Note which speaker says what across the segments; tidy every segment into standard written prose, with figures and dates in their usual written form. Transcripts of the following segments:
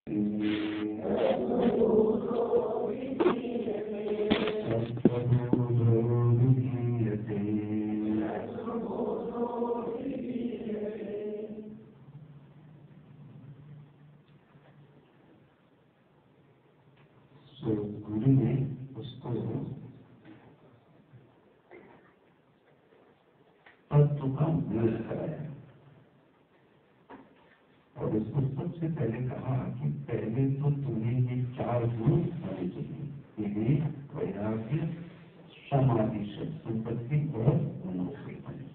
Speaker 1: गुरु ने उसको तत्व का मूल कराया और उसको सबसे पहले कहा कि पहले तो तुम्हें ये 4 गुण होने चाहिए, विवेक, वैराग्य, समाधि, संपत्ति और मनोस्थिति।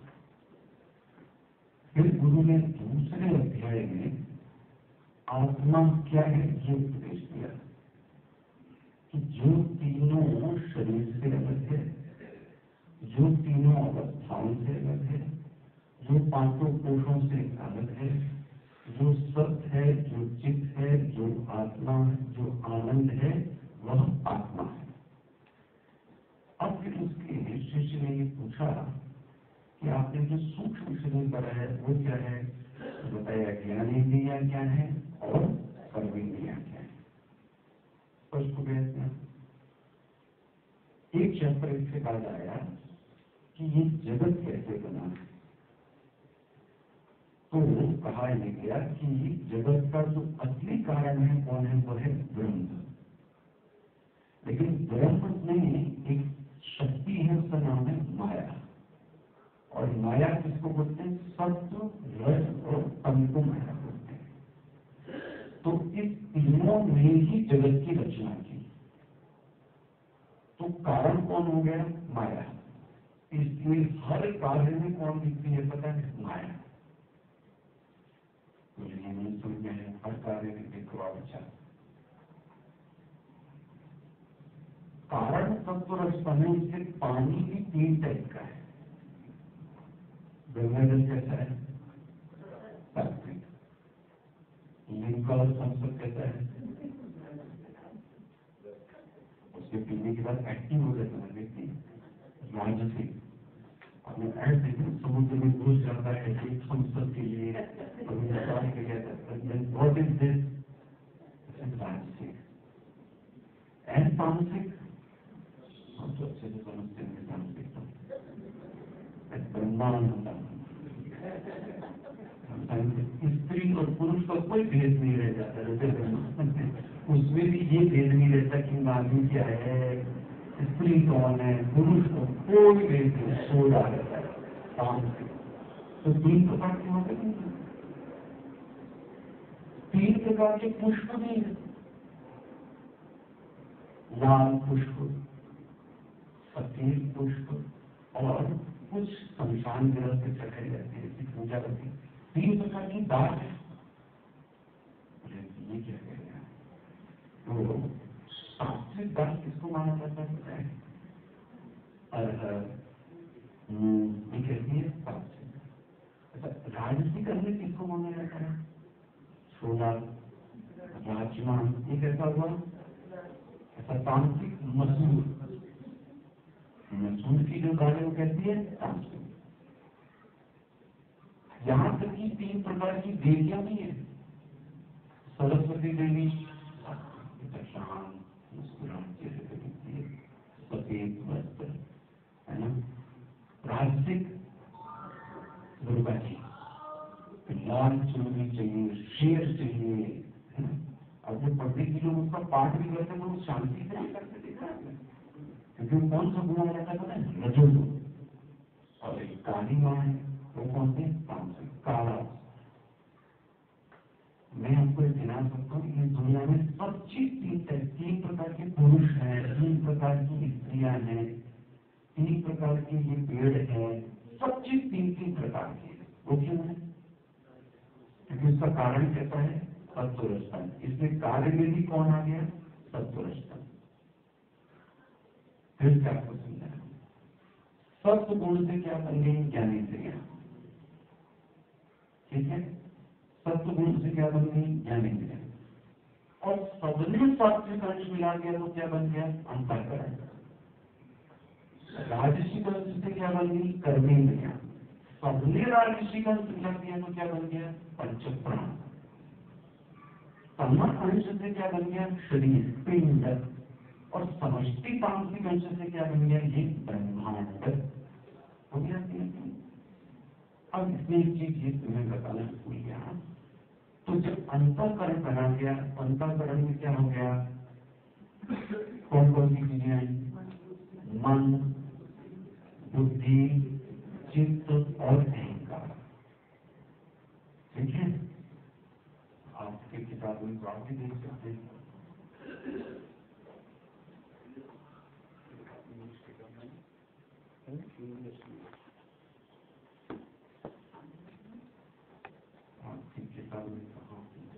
Speaker 1: फिर गुरु ने दूसरे अध्याय में आत्मा क्या है ये उपदेश दिया कि जो तीनों शरीर से अलग है, जो तीनों अवस्थाओं से अलग है, जो 5 कोशों से अलग है, जो सत्य है, जो चित्त है, जो आत्मा है, जो आनंद है, वह आत्मा है। अब फिर उसके शिष्य ने ये पूछा कि आपने जो सूक्ष्म शरीर करा है वो क्या है? तो बताया ज्ञानेंद्रियां क्या है और कर्मेंद्रियां क्या है। स्पष्ट हो गया। एक चैप्टर इसके बाद आया कि ये जगत कैसे बना, तो कहा यह गया कि जगत का जो असली कारण है कौन है? वो है ब्रह्म। लेकिन ब्रह्म में एक शक्ति है, उसका नाम है माया। और माया किसको बोलते हैं? सत्व, रज और तम को माया बोलते हैं। तो इस तीनों में ही जगत की रचना की। तो कारण कौन हो गया? माया। इसलिए हर कार्य में कौन दिखती है पता है? माया। मुझे ये नहीं समझ में है, हर कार्य में देखो आप। अच्छा, कारण तत्व रचना से पानी भी 3 टाइप का है। गंगा जल कैसा है? सात्विक। लिंका और संसद कैसा है? उसके पीने के बाद एक्टिव हो जाता है व्यक्ति, राजसिक। अपने ऐड देखें, समुद्र में घुस जाता है एक संसद के लिए, व्हाट इज दिस? राजसिक। एंड तामसिक, हम तो अच्छे से समझते हैं तामसिक तो ब्रह्मांड होता है। स्त्री और पुरुष का कोई भेद नहीं रह जाता, जैसे उसमें भी ये भेद नहीं रहता कि आदमी क्या है, स्त्री कौन है, पुरुष को कोई भेद नहीं, सोदा रहता है तामसिक। तो 3 प्रकार के होते हैं, 3 प्रकार के पुष्प भी है। लाल पुष्प, सफेद पुष्प और कुछ शमशान ग्रह से चढ़ाई जाती है, इसकी पूजा करती है। 3 प्रकार की दाल है। ये क्या कह रहे हैं? तो सात्विक दाल किसको माना जाता है? अरहर, मूंग, ये कहती है सात्विक। अच्छा, राजसिक अन्न किसको माना जाता है? छोला, राजमा, ये कैसा हुआ? ऐसा तामसिक। मसूर, मसूर की जो दाल है वो कहती है तामसिक। यहां तक कि 3 प्रकार की देवियां भी है। सरस्वती देवी शांत मुस्कुराहट जैसे दिखती है, सफेद वस्त्र है ना। राजसिक दुर्गा जी, लाल चुनरी चाहिए, शेर चाहिए, है ना। अब जो पंडित जी लोग उसका पाठ भी करते हैं वो शांति से नहीं करते, देखा है? क्योंकि कौन सा गुना रहता है पता है? रजोगुण। और एक काली माँ है, वो कौन से? तामसिक, काला। मैं आपको एक ध्यान सकता हूँ, इस दुनिया में सब चीज 3 प्रकार के पुरुष हैं, 3 प्रकार की स्त्रियां हैं, 3 प्रकार के ये पेड़ है, सब चीज 3 प्रकार की है। वो क्यों है? क्योंकि उसका कारण कैसा है? सत्वरजतम। इसमें कार्य में भी कौन आ गया? सत्वरजतम। फिर क्या आपको समझाया? सत्व गुण से क्या बन गई? ज्ञानेंद्रियां। ठीक है, सत्व गुण से क्या बन गई? ज्ञानेंद्रियां। और सबने सात्विक अंश मिला दिया तो क्या बन गया? अंतःकरण। राजसिक अंश से क्या बन गई? कर्मेंद्रियां। सबने राजसिक अंश मिला दिया तो क्या बन गया? पंचप्राण। तमक अंश से क्या बन गया? शरीर, पिंड। और समष्टि तांत्रिक अंश से क्या बन गया? ये ब्रह्मांड हो गया। अब इसमें एक चीज ये तुम्हें बताना भूल गया, तो जब अंतःकरण बना गया, अंतःकरण में क्या हो गया? कौन कौन सी चीजें आई? मन, बुद्धि, चित्त और अहंकार। ठीक है, आपके किताबों में आप भी देख सकते हैं। आपकी किताब में कहाँ?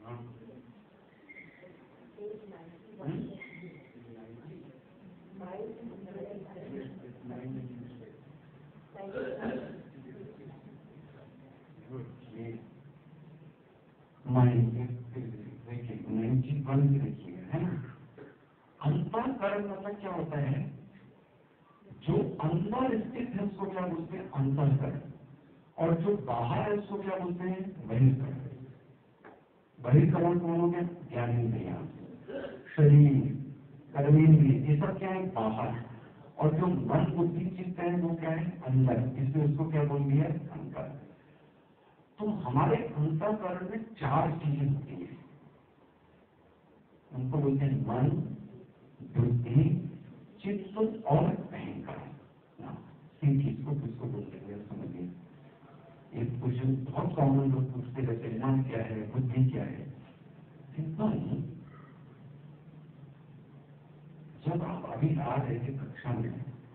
Speaker 1: अंतःकरण मतलब क्या होता है? जो अंदर स्थित है उसको क्या बोलते हैं? अंतःकरण। और जो बाहर है उसको क्या बोलते हैं? बहिर्करण। बहिर्करण कौन हो गया? ज्ञानेंद्रिय, शरीर, कर्मेंद्रिय, ये सब क्या है? बाहर। और जो मन, बुद्धि, चित्त है वो क्या है? अंदर, इसलिए उसको क्या बोल दिया? अंतर। तो हमारे अंतःकरण में 4 चीजें होती हैं, उनको बोलते हैं मन, बुद्धि, चित्त और अहंकार। तीन चीज को किसको बोलते हैं समझिए। एक क्वेश्चन बहुत कॉमन लोग पूछते रहते हैं, मन क्या है, बुद्धि क्या है? इतना नहीं। जब आप अभी आ रहे थे कक्षा में,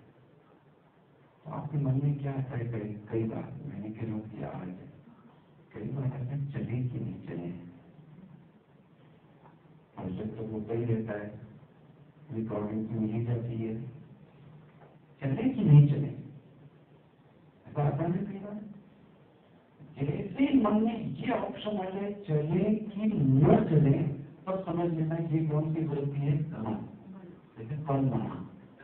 Speaker 1: तो आपके मन में क्या आता है? कई बार मैंने के लोग किया है, कई बार कहते हैं चले कि नहीं चले। और जब तक होता ही रहता है, रिकॉर्डिंग तो मिल ही जाती है, चले कि नहीं चले। ऐसा आता है कई बार। जैसे मन में ये ऑप्शन आ जाए चले कि न चले, तब समझ लेना ये कौन सी वृत्ति है? मन। जैसे कल माना,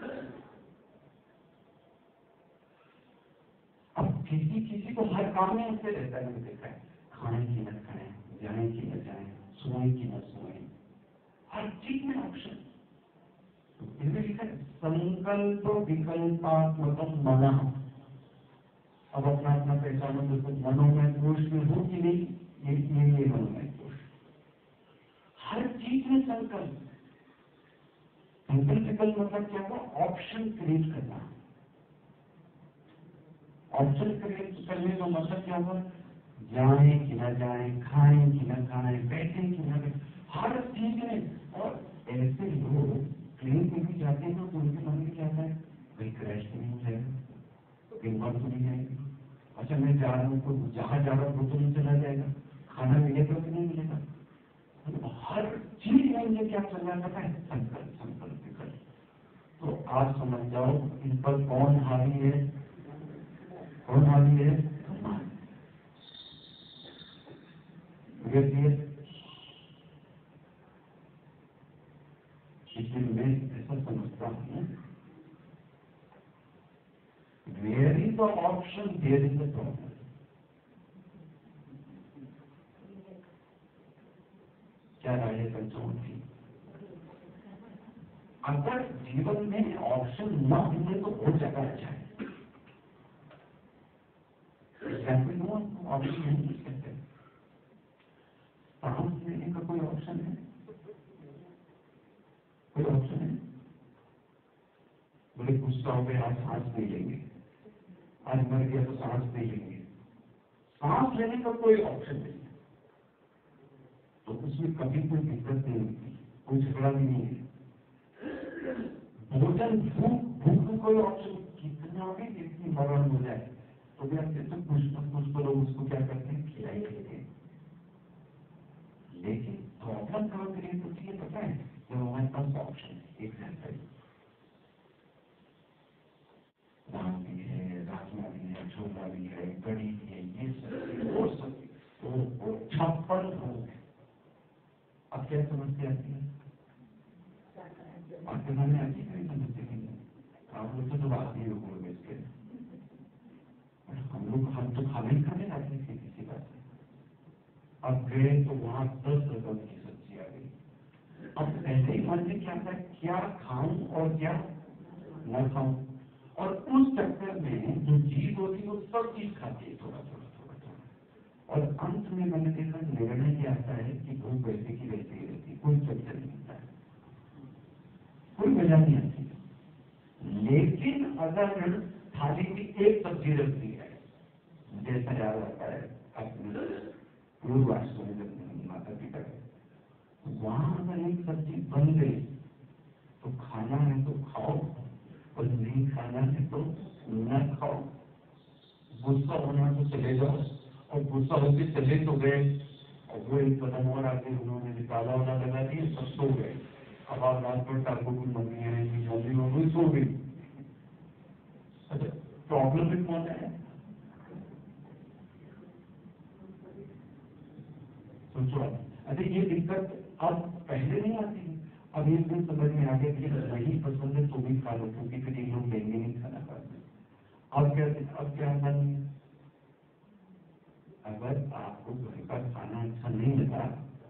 Speaker 1: अब किसी किसी को हर काम में ऐसे रहता है, मैंने देखा है, खाए कि न खाए, जाए कि न जाए, सोए कि न सोए, हर चीज में ऑप्शन। इसमें लिखा है संकल्प विकल्पात्मक मना। अब अपना अपना पहचानो, देखो मनोमय कोश में हो कि नहीं, ये मनोमय कोश। हर चीज में संकल्प। संकल्प विकल्प मतलब क्या हुआ? ऑप्शन क्रिएट करना। ऑप्शन क्रिएट करने का मतलब क्या हुआ? जाए कि न जाए, खाएं कि न खाएं, बैठे कि न बैठे, हर चीज में। और ऐसे लोग ट्रेन में भी जाते हैं तो उनके मन में क्या आता है? भाई क्रैश तो नहीं हो जाएगा, कहीं बात तो नहीं जाएगी। अच्छा मैं जा रहा हूँ तो जहाँ जा रहा हूँ वो तो नहीं चला जाएगा, खाना मिलेगा कि नहीं मिलेगा। तो हर चीज में मुझे क्या चल रहा है? संकल्प, संकल्प, विकल्प। तो आज समझ जाओ इन पर कौन हावी है, कौन हावी है? इसलिए मैं ऐसा समझता हूँ, where is the option there is the problem. क्या राय है बच्चों की? अगर जीवन में ऑप्शन न मिले तो बहुत ज्यादा अच्छा है। ऑप्शन नहीं मिल सकते। सांस लेने का कोई ऑप्शन है? कोई ऑप्शन है? बोले गुस्सा हो गया, आज सांस नहीं लेंगे, आज मर गया तो सांस नहीं लेंगे। सांस लेने का कोई ऑप्शन नहीं है, तो उसमें कभी कोई दिक्कत नहीं होती, कोई झगड़ा भी नहीं है। भोजन, भूख, भूख में कोई ऑप्शन, कितना भी जितनी मरण हो जाए तो भी आपके तो कुछ तो लोग उसको क्या करते हैं? खिलाई देते हैं। लेकिन प्रॉब्लम कहाँ क्रिएट होती है पता है? जब हमारे पास ऑप्शन है, एग्जाम्पल दाल भी है, राजमा भी है, छोला भी है, कड़ी भी है, ये सब वो सब वो 56 लोग हैं। अब क्या समस्या आती है? आपके मन में आती है समस्या की? आप लोग तो बात नहीं हो इसके, हम तो खाना ही खाने जाते थे किसी बात से। अब गए तो वहां 10 रकम की सब्जी आ अब ऐसे ही मन में क्या था, क्या खाऊं और क्या न खाऊं, और उस चक्कर में जो जीव होती वो सब चीज खाती है, थोड़ा थोड़ा थोड़ा थोड़ा, और अंत में मैंने देखा निर्णय क्या आता है कि भूख वैसे की वैसे ही रहती, कोई चक्कर नहीं होता है, कोई वजह नहीं आती। लेकिन अगर थाली में एक सब्जी रख दी है, जैसा याद आता है अपने पूर्वाश्रम में माता पिता का, वहां अगर एक सब्जी बन गई तो खाना है तो खाओ और नहीं खाना है तो न खाओ। गुस्सा होना तो चले जाओ, और गुस्सा होकर चले तो गए, और वो एक कदम और आगे उन्होंने निकाला वाला लगा दिया, सब सो गए। अब आप रात भर ठाकुर की मम्मी है मम्मी हो गई, सो गई। अच्छा, प्रॉब्लम भी कौन है? सोचो। अच्छा, ये दिक्कत अब पहले नहीं आती, अब एक दिन समझ में आ गया कि नहीं पसंद है तो भी खा लो, क्योंकि फिर ये लोग देंगे नहीं खाना खाते। अब क्या मन, अगर आपको घर का खाना अच्छा नहीं लगा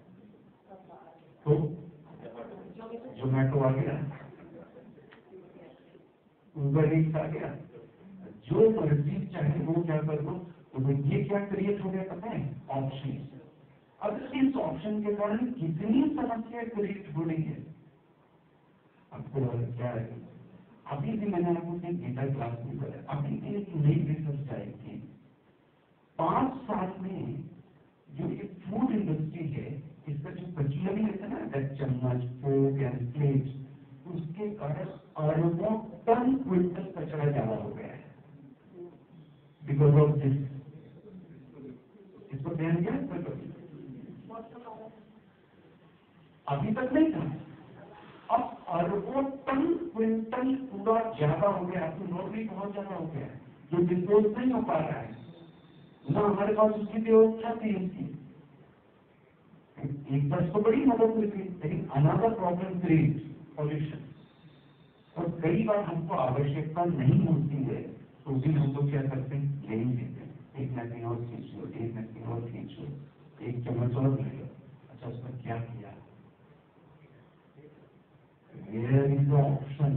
Speaker 1: तो जोमेटो आ गया, उबर ईट्स आ गया, जो मर्जी चाहे वो क्या कर दो। तो ये क्या क्रिएट हो गया पता है? ऑप्शन। अब इस ऑप्शन के कारण कितनी समस्या क्रिएट हो रही है। आपको क्या है, अभी भी मैंने आपको गीता क्लास में बताया, अभी भी एक नई रिसर्च आई थी, 5 साल में जो ये फूड इंडस्ट्री है, इसका जो कचरा है ना, चम्मच, फोक एंड प्लेट, उसके कारण अरबों टन क्विंटल कचरा ज्यादा हो गया है बिकॉज ऑफ दिस। इसको ध्यान दिया? अभी तक नहीं था, अब अरबों टन क्विंटल कूड़ा ज्यादा हो गया, तो नौकरी बहुत ज्यादा हो गया, जो डिस्पोज नहीं हो पा रहा है ना, हमारे पास उसकी व्यवस्था थी उसकी। एक तरफ तो बड़ी मदद मिलती, लेकिन अनदर प्रॉब्लम क्रिएट पॉल्यूशन। और कई बार हमको आवश्यकता नहीं होती है तो भी हम लोग क्या करते हैं, ले ही लेते हैं, एक नैपकिन और खींच लो, एक नैपकिन और खींच लो, एक चम्मच और ले लो। अच्छा, उसका क्या किया? Where is the option?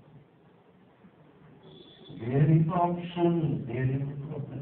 Speaker 1: Where is the option? There is the problem.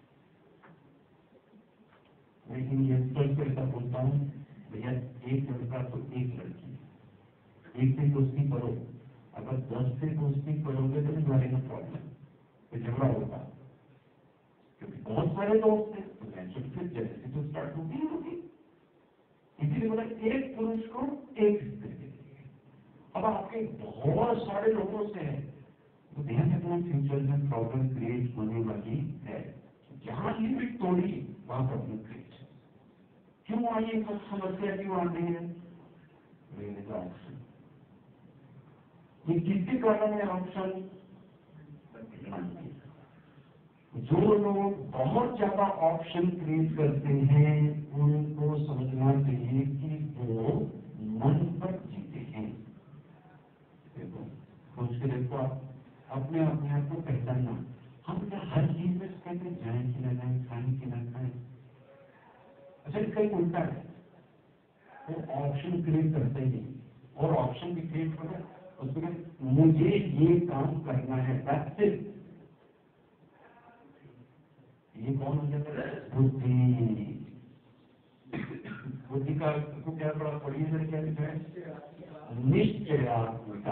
Speaker 1: लेकिन ये सोच ऐसा बोलता हूँ, भैया एक लड़का तो एक लड़की, एक से दोस्ती करो, अगर 10 से दोस्ती करोगे तो तुम्हारे में प्रॉब्लम, तो झगड़ा होगा, क्योंकि बहुत सारे दोस्त हैं तो नेचुरल जैसे तो स्टार्ट होगी। इसीलिए बोला एक पुरुष को एक स्त्री दे। अब आपके बहुत सारे लोगों से है तो ध्यान रखना, फ्यूचर में प्रॉब्लम क्रिएट होने वाली है। जहां लिमिट तोड़ी वहां प्रॉब्लम क्रिएट। क्यों आई है समस्या, क्यों आ रही है? ऑप्शन। ये किसके कारण है ऑप्शन? जो लोग बहुत ज्यादा ऑप्शन क्रिएट करते हैं उनको समझना चाहिए कि वो मन पर जीते हैं। देखो, सोच के देखो, आप अपने आप को पहचानना। हम क्या हर चीज में कहते जाए कि न जाए, खाए कि न खाए? अच्छा, कहीं उल्टा है, वो ऑप्शन क्रिएट करते ही, और ऑप्शन भी क्रिएट हो गया, उसमें मुझे ये काम करना है, दैट्स इट। ये कौन हो जाता है? बुद्धि। बुद्धि का को क्या बड़ा पढ़िए, क्या लिखा है? निश्चयात्मिका।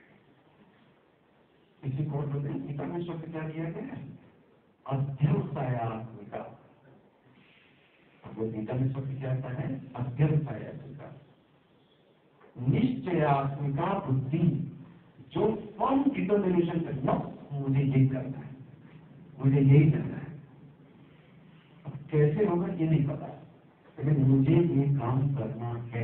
Speaker 1: इसी को बोलते हैं, गीता में शब्द क्या दिया गया है? अध्यवसायात्मिका। वो गीता में शब्द क्या आता है? अध्यवसायात्मिका। निश्चयात्मिका बुद्धि, जो फर्म डिटर्मिनेशन करना, मुझे ये करना है, मुझे यही करना है। अब कैसे होगा ये नहीं पता, लेकिन मुझे ये काम करना है।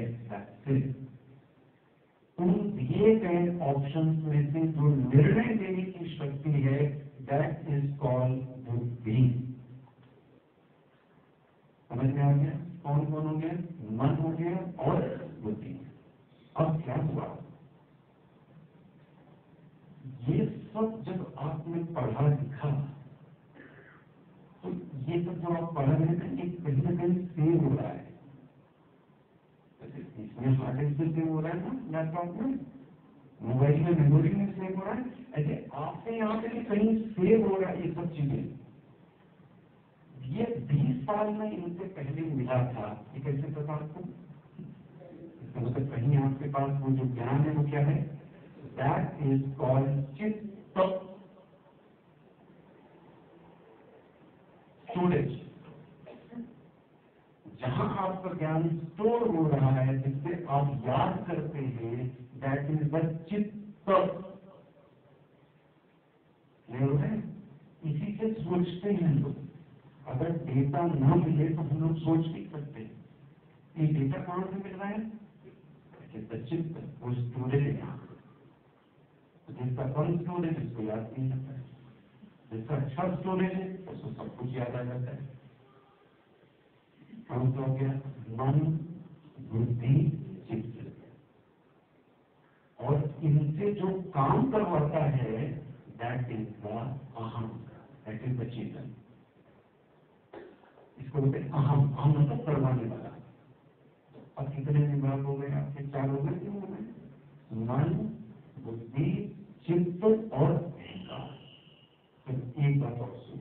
Speaker 1: उन दिए गए ऑप्शन में से जो निर्णय लेने की शक्ति है, दैट इज कॉल्ड बुद्धि। समझ में आ गया? कौन कौन हो गया? मन हो गया और बुद्धि। अब क्या हुआ? ये सब जब आपने पढ़ा लिखा तो ये सब जो आप पढ़ रहे थे, एक कहीं ना कहीं सेव हो रहा है। इसमें हार्ड से में सेव हो रहा है ना, लैपटॉप में, मोबाइल में मेमोरी में सेव हो रहा है, ऐसे आपके यहाँ पे भी कहीं सेव हो रहा है ये सब चीजें। ये 20 साल में इनसे पहले मिला था, ये कैसे पता आपको? इसका मतलब कहीं आपके पास वो जो ज्ञान है वो क्या है? दैट इज कॉल्ड चित्त स्टोरेज। जहां आपका ज्ञान स्टोर हो रहा है, जिससे आप याद करते हैं, दैट इज द चित्त। इसी से सोचते हैं लोग। अगर डेटा ना मिले तो हम लोग सोच नहीं सकते। ये डेटा कहां से मिल रहा है? चित्त, वो स्टोरेज है यहाँ। जिसका कम स्टोरेज है उसको याद नहीं आता है, जिसका अच्छा स्टोरेज है उसको सब कुछ याद आ जाता है। कौन सा हो गया? मन, बुद्धि, चित्त। और इनसे जो काम करवाता है दैट इज द अहम, दैट इज द चेतन। इसको बोलते हैं अहम। अहम मतलब करवाने वाला। अब कितने विभाग हो गए आपके? 4 हो गए, 3 हो गए? मन, बुद्धि, चित्त और अहंकार। तो एक बात और सुनिए।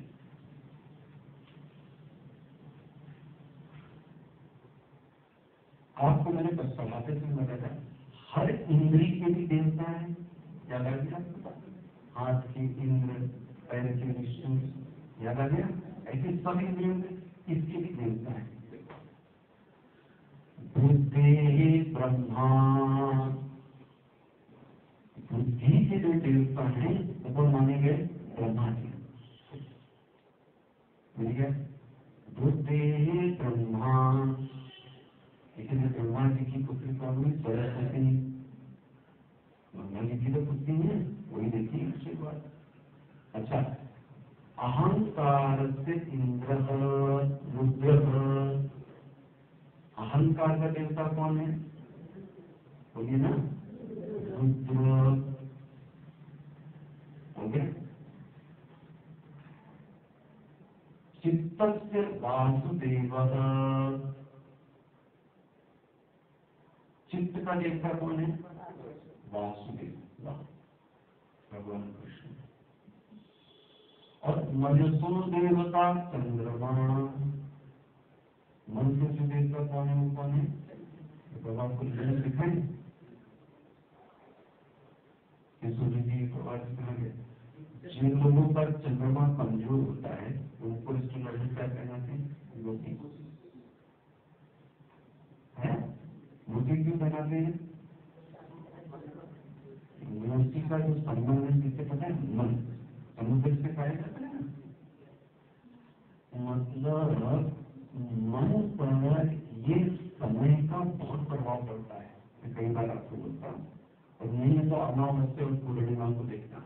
Speaker 1: आपको मैंने बस पढ़ाते थे बताया, हर इंद्री के भी देवता है। याद आ गया? हाथ के इंद्र, पैर के विष्णु, याद आ गया? ऐसे सब इंद्रियों में इसके भी देवता है। बुद्धि ब्रह्मा, बुद्धि के जो देवता हैं वो माने गए ब्रह्मा जी। मिल गया? बुद्धि ब्रह्मा, इसलिए ब्रह्मा जी की पुत्री कौन है? सरस्वती। ब्रह्मा जी की तो पुत्री है, वही देखिए उसके बाद। अच्छा, अहंकार से इंद्र रुद्र। अहंकार का देवता कौन है? बोलिए ना, रुद्र। हो गया? चित्त से वासुदेव। चित्त का देवता कौन है? वासुदेव, भगवान कृष्ण। और मनसो देवता चंद्रमा। मन से जो देवता कौन है वो कौन है? भगवान को दिखाई सूर्य जी को आज कहा गया। जिन लोगों का चंद्रमा कमजोर होता है उनको इसकी मदद क्या कहलाते हैं? मोती। मोती क्यों बनाते हैं? मोती का जो संबंध है किससे पता है? मन। समुद्र से पाया जाता है ना। मतलब मन पर ये समय का बहुत प्रभाव पड़ता है। मैं कई बार आपको बोलता हूँ, और नहीं है तो अमावस्या और पूर्णिमा को देखना।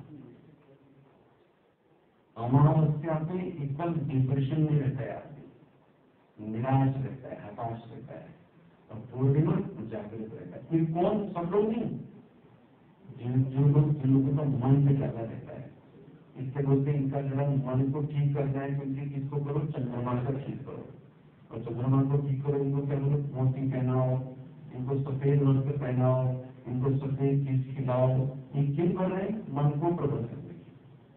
Speaker 1: अमावस्या पे एकदम डिप्रेशन में रहता है आदमी, निराश रहता है, हताश रहता है, और पूर्णिमा जागृत रहता है। फिर कौन? सब लोग नहीं, जिन लोगों का मन पे ज्यादा रहता है। इससे बोलते इनका जरा मन को ठीक करना है, क्योंकि किसको करो? चंद्रमा का ठीक करो। और चंद्रमा को ठीक करो, इनको क्या बोलो? मोती पहनाओ, इनको सफेद वस्त्र पहनाओ, इनको सफेद चीज खिलाओ। ये क्यों कर रहे हैं? मन को प्रबल करने की।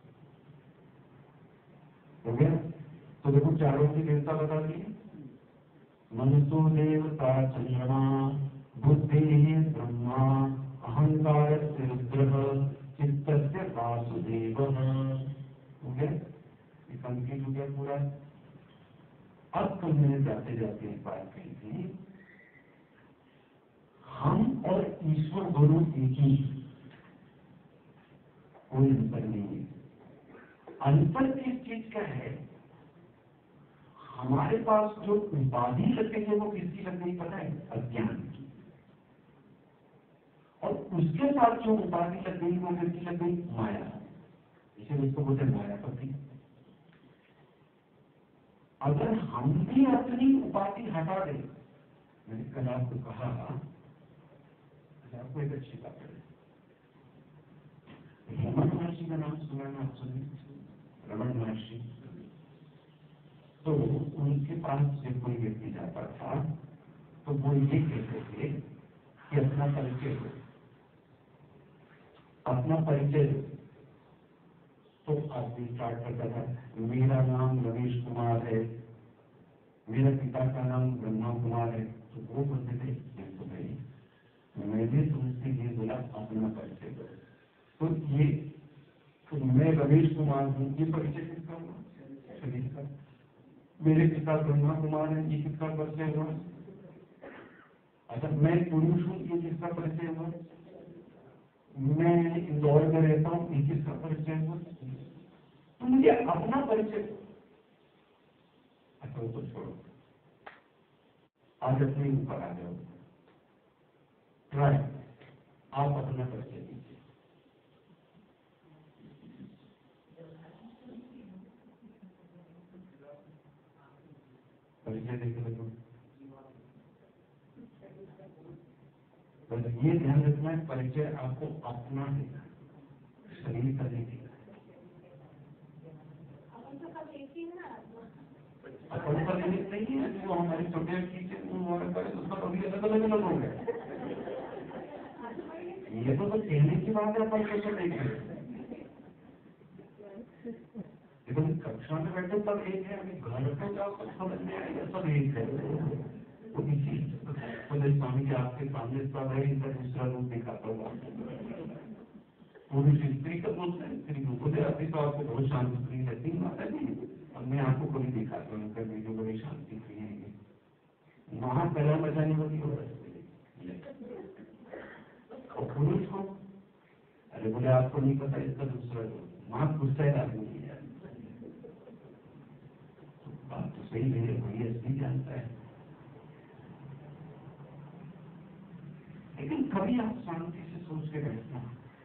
Speaker 1: हो गया? तो देखो चारों के देवता बता दिए। मनसो देवता चंद्रमा, बुद्धि ब्रह्मा, अहंकार से रुद्र, चित्त से वासुदेव। हो गया? ये कंप्लीट हो गया पूरा। अब तो मैंने जाते जाते एक बात कही थी, हम और ईश्वर दोनों एक ही, कोई अंतर नहीं है। अंतर किस चीज का है? हमारे पास जो उपाधि लगती है वो किसकी लग गई पता है? अज्ञान की। और उसके साथ जो उपाधि लग गई वो किसकी लग गई? माया। इसे उसको बोलते हैं मायापति। अगर हम भी अपनी उपाधि हटा दें, मैंने कल आपको कहा, आपको एक अच्छी बात है, रमन महर्षि का नाम सुना ना? आप सुनिए, रमन महर्षि। तो उनके पास जब कोई व्यक्ति जाता था तो वो ये कहते थे कि अपना परिचय दो, अपना परिचय दो। तो आदमी स्टार्ट करता था, मेरा नाम रमेश कुमार है, मेरे पिता का नाम ब्रह्मा कुमार है। तो वो बोलते थे तो भाई मैंने तुमसे ये बोला अपना परिचय दो। तो ये तो मैं रमेश कुमार हूँ, ये परिचय किसका हुआ? शरीर का। मेरे पिता ब्रह्मा कुमार है, ये किसका परिचय हुआ? अच्छा, मैं पुरुष हूँ, ये किसका परिचय हुआ? मैं इंदौर में रहता हूँ, ये किसका परिचय हुआ? तो मुझे अपना परिचय। अच्छा तो छोड़ो, आज अपने ऊपर आ जाओ, ट्राई, आप अपना परिचय दीजिए। परिचय देखे तो बस ये ध्यान रखना है, परिचय आपको अपना देना, शरीर का नहीं देना। अपन का लिमिट नहीं है, जो हमारी छोटे चीजें वो हमारे पास उसका कभी अलग अलग हो गया। ये तो बस कहने की बात है, अपन कैसे देखें। देखो कक्षा में बैठे सब एक है, अभी घर पे जाओ सब समझ में आएगा, सब एक है। वो इसी स्वामी के आपके सामने सब है, इनका दूसरा रूप दिखाता हुआ पूरी स्त्री का बोलते हैं, स्त्री को बोले अभी तो आपको बहुत शांत स्त्री रहती है माता जी, और मैं आपको कभी दिखाता हूँ कभी जो बड़ी शांति प्रिय है, वहां पहला मजा नहीं होती हो। और पुरुष को अरे बोले आपको नहीं पता इसका दूसरा रूप, वहां गुस्सा आदमी है। बात तो सही है, कोई असली जानता है, लेकिन कभी आप शांति से सोच के बैठना,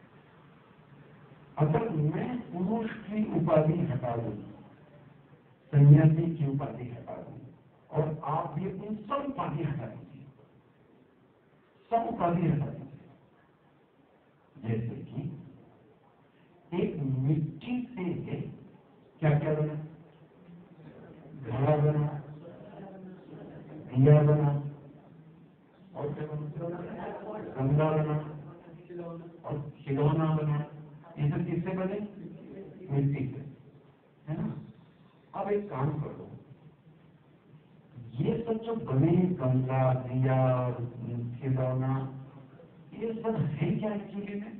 Speaker 1: अगर मैं पुरुष की उपाधि हटा दूं, सन्यासी की उपाधि हटा दूं, और आप भी उन सब उपाधि हटा दीजिए, सब उपाधि हटा दीजिए। जैसे कि एक मिट्टी से क्या क्या बना, घड़ा बना, दिया बना, और क्या बना, गंगा बना, और खिलौना बना। ये सब किससे बने? मिट्टी से, है ना। अब एक काम करो, ये सब जो बने, गंगा, दिया, खिलौना, ये सब है क्या एक्चुअली में?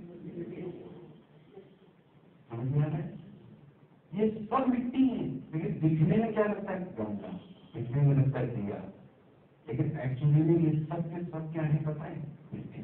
Speaker 1: समझ में आ रहा है? ये सब मिट्टी है, लेकिन दिखने में क्या लगता है? गंगा, दिखने में लगता है दिया, लेकिन एक्चुअली में ये सब के सब क्या है पता है? मिट्टी।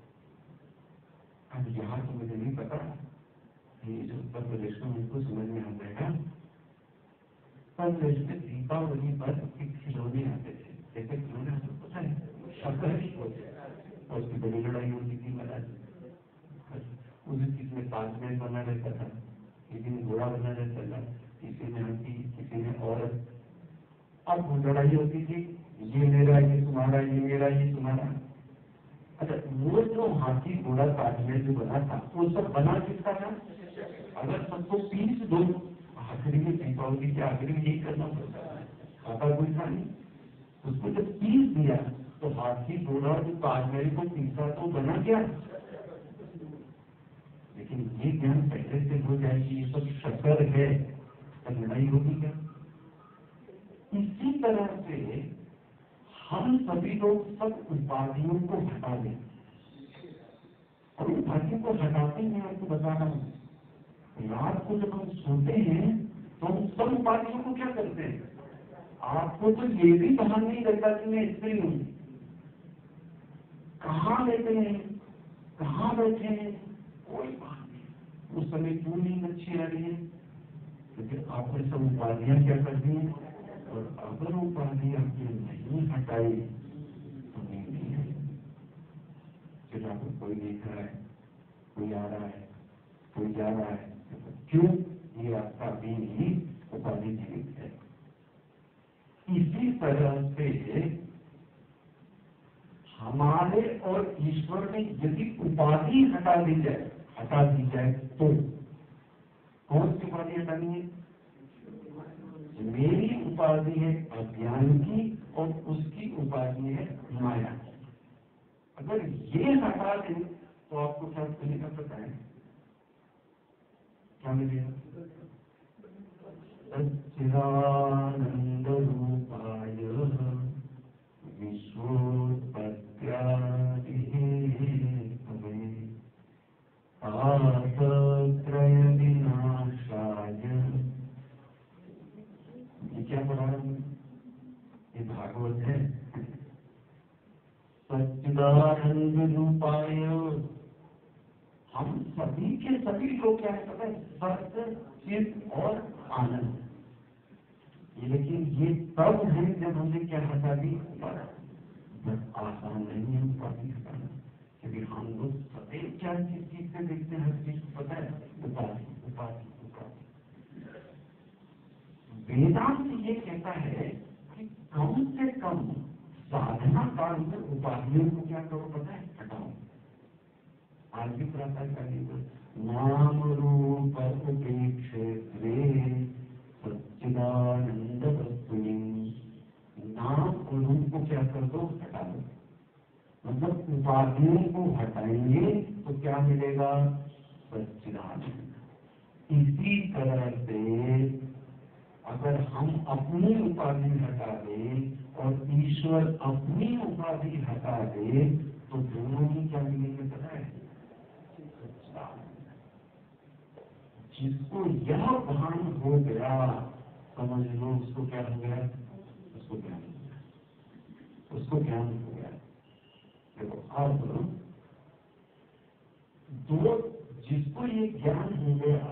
Speaker 1: अब यहाँ तो मुझे नहीं पता, ये जो उत्तर प्रदेश में उनको समझ में आ जाएगा। उत्तर प्रदेश में दीपावली पर एक खिलौने आते थे, जैसे खिलौने आपको पता है शक्कर की होते हैं, और उसकी बड़ी लड़ाई होती थी महाराज। उस किसी में ताजमहल बना रहता था, किसी में घोड़ा बना रहता था, किसी में हाथी, किसी में औरत। अब वो लड़ाई होती थी, ये मेरा, ये तुम्हारा, ये मेरा, ये तुम्हारा। अच्छा, वो जो हाथी घोड़ा ताजमहल जो बना था, वो सब बना किसका था? अगर सबको पीस दो, आखिरी में दीपावली के आखिरी में यही करना पड़ता है, खाता कोई था नहीं, उसको जब पीस दिया तो हाथी घोड़ा जो ताजमहल को पीसा तो बना क्या? लेकिन ये ज्ञान पहले से हो जाए कि ये सब शक्कर है, तब लड़ाई होगी क्या? इसी तरह से हम सभी लोग सब उपाधियों को हटा दें, और उपाधियों को हटाते हैं। आपको बता रहा हूँ, रात को जब हम सोते हैं तो हम सब उपाधियों को क्या करते हैं? आपको तो ये भी भान नहीं रहता कि मैं स्त्री हूँ, कहाँ लेते हैं, कहाँ बैठे हैं, कोई बात नहीं, उस समय क्यों नहीं अच्छी आ रही है, क्योंकि आपने सब उपाधियां क्या कर दी हैं। और अगर उपाधि आपने नहीं हटाई तो नहीं है। फिर आपको कोई देख रहा है, कोई आ रहा है, कोई जा रहा है, क्यों? ये आपका भी ही उपाधि जीवित है। इसी तरह से हमारे और ईश्वर में यदि उपाधि हटा दी जाए तो कौन सी उपाधि हटानी है? मेरी उपाधि है अज्ञान की, और उसकी उपाधि है माया की। अगर ये हटा दें तो आपको क्या मिलेगा पता है? क्या मिलेगा? सच्चिदानंद रूपाय विश्वोत्पत्त्यादि हेतवे तापत्रय विनाशाय। ये क्या पढ़ा है? ये भागवत है। सच्चिदानंद रूपाय, हम सभी के सभी लोग क्या है पता है? सत्य, चित और आनंद। लेकिन ये तब है जब हमने क्या हटा दी? बस आसान नहीं है उपाधि हटाना, क्योंकि हम लोग सदैव क्या किस चीज से देखते हैं? हर चीज पता है, उपाधि उपाधि उपाधि। वेदांत ये कहता है कि कम से कम साधना काल में उपाधियों को क्या करो पता है? हटाओ। आज भी प्रार्थना करेंगे, नाम रूप उपेक्षित्वे सच्चिदानंद वस्तुनि। नाम और रूप को क्या कर दो? हटा दो। मतलब उपाधियों को हटाएंगे तो क्या मिलेगा? सच्चिदानंद। इसी तरह से अगर हम अपनी उपाधि हटा दें और ईश्वर अपनी उपाधि हटा दे तो दोनों ही क्या मिलेंगे पता है? जिसको यह भान हो गया, समझ लो उसको क्या हो गया? उसको ज्ञान हो गया, उसको ज्ञान हो गया। देखो अब दो, जिसको ये ज्ञान हो गया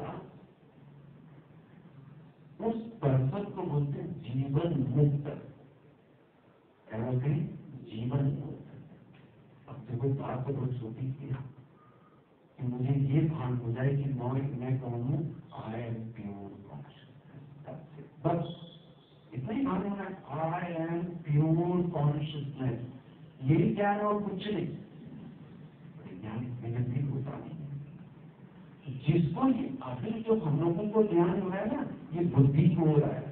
Speaker 1: उस पर्सन को बोलते हैं जीवन मुक्त। क्या बोलते हैं? जीवन मुक्त। अब देखो बात तो बहुत छोटी किया कि मुझे ये भान हो जाए कि मैं कौन हूँ? I am pure consciousness. बस इतना ही भान होना है, आई एम प्योर कॉन्शियसनेस। यही ज्ञान और कुछ नहीं। ज्ञान में नहीं होता नहीं। जिसको ये अभी जो हम लोगों को ज्ञान हो रहा है ना, ये बुद्धि को हो रहा है,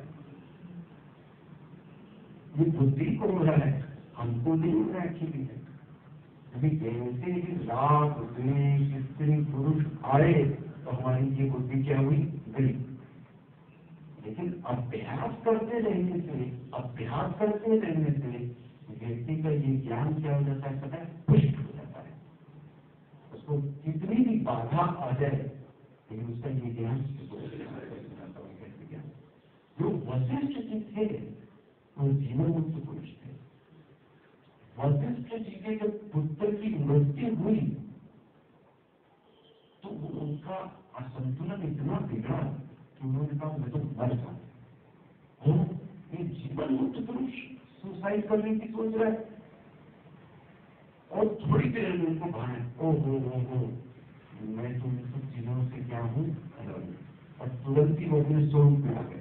Speaker 1: ये बुद्धि को हो रहा है, हमको नहीं हो रहा है। एक्चुअली अभी जैसे ही राग द्वेष स्त्री पुरुष आए तो हमारी ये बुद्धि क्या हुई? गई। लेकिन अभ्यास करते रहने से व्यक्ति का ये ज्ञान क्या हो जाता है पता है? पुष्ट हो जाता है। उसको कितनी भी बाधा आ जाए लेकिन उसका ये ज्ञान जो वशिष्ठ जी थे वो जीवन मुक्त पुरुष थे। वशिष्ठ जी के जब पुत्र की मृत्यु हुई तो उनका असंतुलन इतना बिगड़ा कि उन्होंने कहा मैं तो मर जाऊं। ये जीवन मुक्त पुरुष सुसाइड करने की सोच रहा है और थोड़ी देर में उनको भाना, ओ मैं तो इन सब चीजों से क्या हूँ? और तुरंत ही वो अपने स्वरूप में आ गए।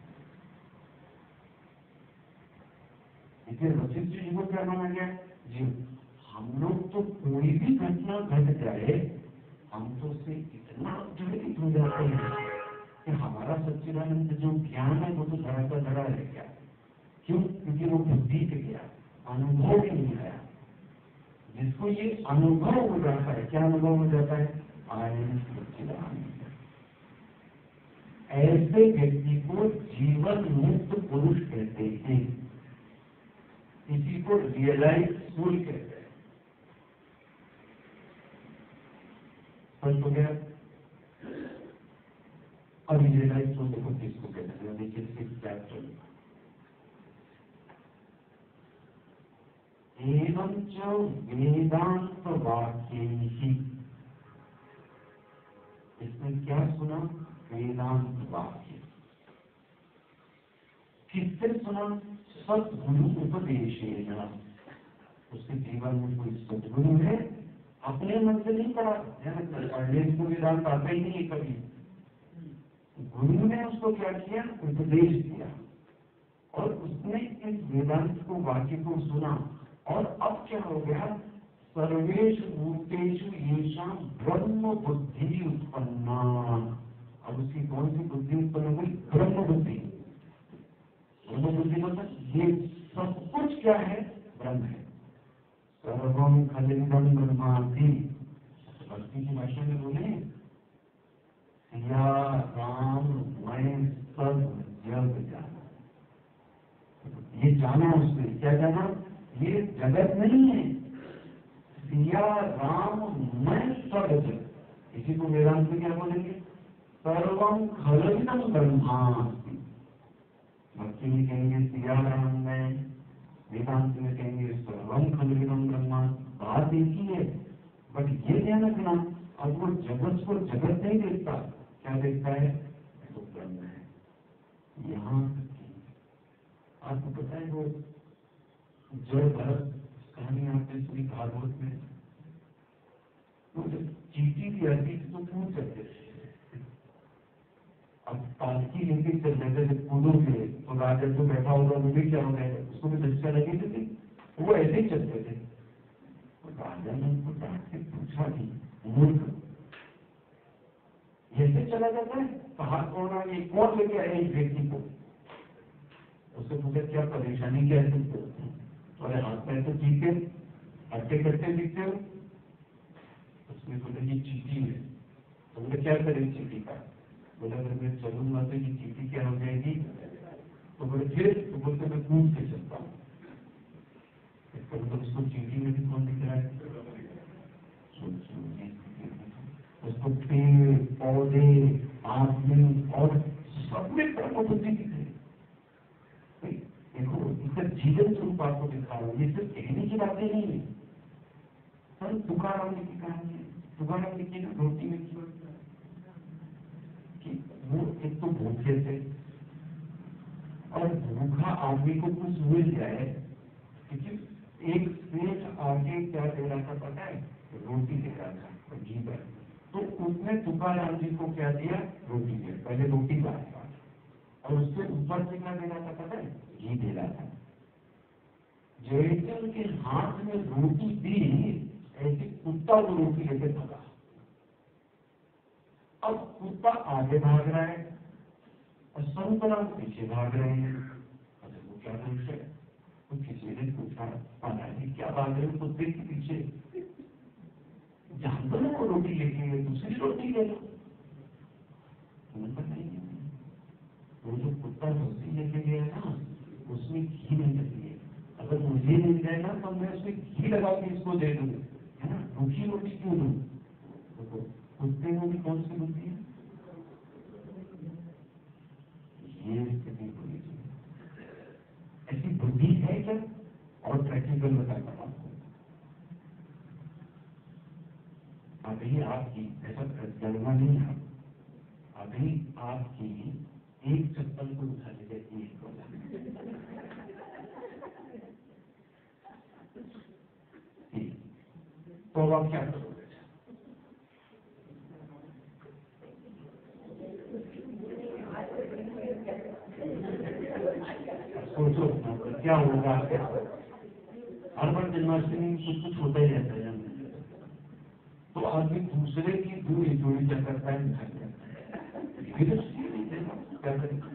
Speaker 1: इसलिए वशिष्ठ जी को क्या माना गया? जी हम लोग तो कोई भी घटना घट जाए हम तो उससे इतना ज्वलित हो जाते हैं कि हमारा सच्चिदानंद जो ज्ञान है वो तो धरा का धरा रह गया। क्यों? क्योंकि वो बुद्धि पे गया, अनुभव भी नहीं आया। जिसको ये अनुभव हो जाता है, क्या अनुभव हो जाता है? आनंद सच्चिदानंद। ऐसे व्यक्ति को जीवन मुक्त पुरुष कहते हैं। इसी को रियलाइज सोल कहते हैं। समझ हो गया? अब रियलाइज सोल देखो किसको कहते हैं? देखिए सिक्स चैप्टर। एवं च वेदांत वाक्य ही, इसमें क्या सुना? वेदांत वाक्य। किससे सुना? सद्गुरु उपदेशेन। उसके जीवन में कोई सद्गुरु है, अपने मन से नहीं पढ़ा, पढ़ने को वेदांत आता ही नहीं है कभी। गुरु ने उसको क्या किया? उपदेश दिया और उसने इस वेदांत को वाक्य को सुना और अब क्या हो गया? सर्वेषु भूतेषु येषां ब्रह्म बुद्धि उत्पन्ना। अब उसकी कौन सी बुद्धि उत्पन्न हुई? ब्रह्म बुद्धि। ब्रह्म बुद्धि मतलब ये सब कुछ क्या है? ब्रह्म है। सर्वम खलिदम ब्रह्मादि, भक्ति की भाषा में बोले सिया राम मैं सब जग जाना। ये जाना उसने क्या जाना, ये जगत नहीं है, सिया राम मैं सब जग। इसी को वेदांत में क्या बोलेंगे, सर्वम खलिदम ब्रह्मादि। भक्ति में कहेंगे सिया राम मैं, वेदांत में कहेंगे सर्वम खलिदम ब्रह्मा। बात एक ही है, बट ये ध्यान रखना, अब वो जगत को जगत नहीं देखता, क्या देखता है, तो ब्रह्म है। यहाँ आपको पता है वो जड़ भरत कहानी आपने सुनी भागवत में, वो जब चीटी भी आती थी तो पूछ सकते थे, अब पालकी लेके चल रहे थे कूदोगे तो राजा जो बैठा होगा वो भी क्या हो जाएगा, उसको भी दशा लगी थी, वो ऐसे ही चलते थे। राजा ने उनको डांट के पूछा कि मूर्ख ऐसे चला जाता है, कहा कौन आ गई, कौन लेके आया इस व्यक्ति को। उससे पूछा क्या परेशानी क्या है तुमको, तुम्हारे हाथ में तो ठीक है, हट्टे कट्टे दिखते हो। उसने बोला ये चीटी है। तो बोले क्या करें चीटी का, बोला अगर मैं चलूंगा तो ये चीटी क्या हो जाएगी। तो बोले फिर, तो बोलते मैं कूद के चलता हूँ। इसका मतलब उसको चीटी में भी कौन दिख रहा है, उसको पेड़ पौधे आदमी और सब में कर्म बुद्धि दिख रही। देखो इसका जीवन स्वरूप आपको दिखा रहा है, ये सिर्फ कहने की बातें नहीं है। सर तुकाराम की कहानी है, तुकाराम लिखी ना रोटी में कि वो एक तो भूखे थे, और भूखा आदमी को कुछ मिल जाए, क्योंकि एक सेठ आगे क्या दे रहा था पता है, रोटी दे रहा था घी पर, तो उसने तुकाराम जी को क्या दिया, रोटी दिया। पहले रोटी लाया और उससे ऊपर से क्या दे रहा था पता है, घी दे रहा था। जैसे उनके हाथ में रोटी दी, ऐसे कुत्ता वो रोटी लेकर भागा। अब कुत्ता आगे भाग रहा है और संतराम पीछे भाग रहे हैं। वो क्या दोष है, तो किसी ने पूछा महाराज क्या भाग रहे हो कुत्ते के पीछे, जानवरों को रोटी लेके गए, दूसरी रोटी ले लो। नहीं, वो जो कुत्ता रोटी लेके गया ना उसमें घी नहीं लगी है, अगर मुझे मिल जाए ना तो मैं उसमें घी लगा के इसको दे दूँ, है ना, रूखी रोटी क्यों दूँ। तो कुत्ते में भी कौन सी बुद्धि है, ये स्थिति होनी चाहिए। ऐसी बुद्धि है क्या, और प्रैक्टिकल बताता हूँ आपको। अभी आपकी ऐसा जलवा नहीं है, अभी आपकी एक चप्पल को उठा लेते एक बोला, तो आप क्या करोगे, सोचो क्या होगा। हर बार जन्माष्टमी में कुछ कुछ होता ही रहता है, तो आदमी दूसरे की दूरी दूरी क्या करता है, क्या करेगा।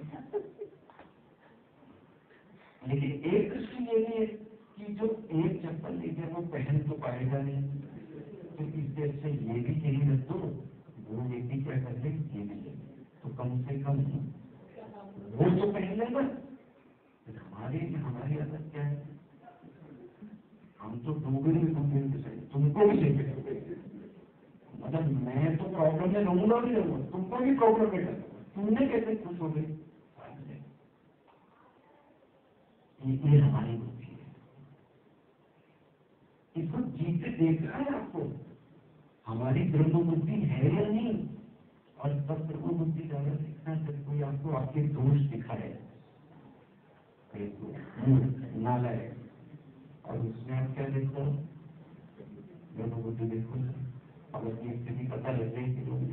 Speaker 1: लेकिन एक दृष्टि ये भी है कि जो एक चप्पल लेके वो पहन तो पाएगा नहीं, तो इससे अच्छे ये भी यही रख दो, वो ये भी क्या कर ले, ये भी ले, तो कम से कम वो तो पहन लेगा। हमारी आदत क्या है, हम तो डूबेंगे तुमको भी लेके, मतलब मैं तो प्रॉब्लम में रहूंगा भी रहूंगा, तुमको भी प्रॉब्लम में रहूंगा, तुमने कैसे खुश हो गए। ये हमारी बुद्धि है, इसको जीते देखना है आपको, हमारी ब्रह्म बुद्धि है या नहीं। और तब ब्रह्म बुद्धि ज्यादा सीखना जब कोई आपको आपके दोष दिखाए, नालायक, और उसमें आप क्या देखो, ब्रह्म बुद्धि देखो, अगर की स्थिति पता लग गई कि लोग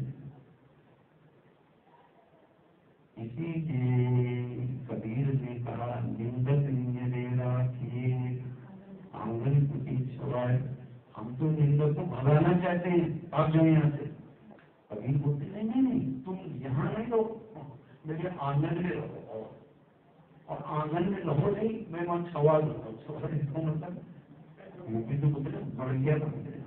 Speaker 1: इसी के कबीर ने कहा निंदक निंदेगा आंगन कुटी छुड़ाए। हम तो निंदक को भगाना चाहते हैं, आप जाओ यहाँ से। कबीर बोलते नहीं तुम यहाँ नहीं रहो, मेरे आंगन में रहो, और आंगन में रहो नहीं, मैं वहां छुआ दूंगा। इसका मतलब यूपी से उतरे बढ़िया बन गया,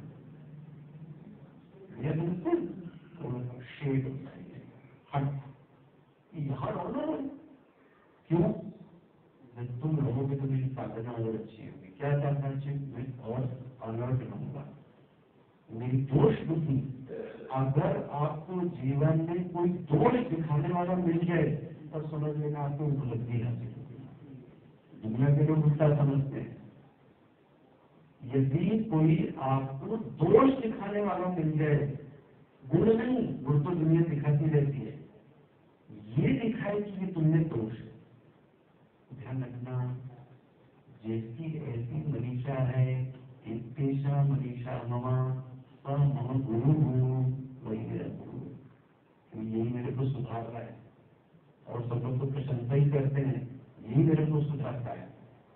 Speaker 1: ये बिल्कुल शेड होता है हट, यहाँ रहो। क्यों? जब तुम रहोगे तो मेरी साधना और अच्छी होगी। क्या साधना अच्छी? मैं और अलर्ट रहूंगा, मेरी दोष बुद्धि। अगर आपको जीवन में कोई दोष दिखाने वाला मिल जाए तब समझ लेना आपको उपलब्धि हासिल होगी। दुनिया के लोग उल्टा समझते हैं। यदि कोई आपको दोष दिखाने वाला मिल जाए, गुण नहीं, गुण तो दुनिया दिखाती रहती है, ये दिखाए कि ये तुमने दोष है, ध्यान रखना। जैसी ऐसी मनीषा है, इत्तेषा मनीषा मम स मम गुरु वही मेरा गुरु, तो यही मेरे को सुधार रहा है। और सब लोग तो प्रशंसा ही करते हैं, यही मेरे को सुधारता है।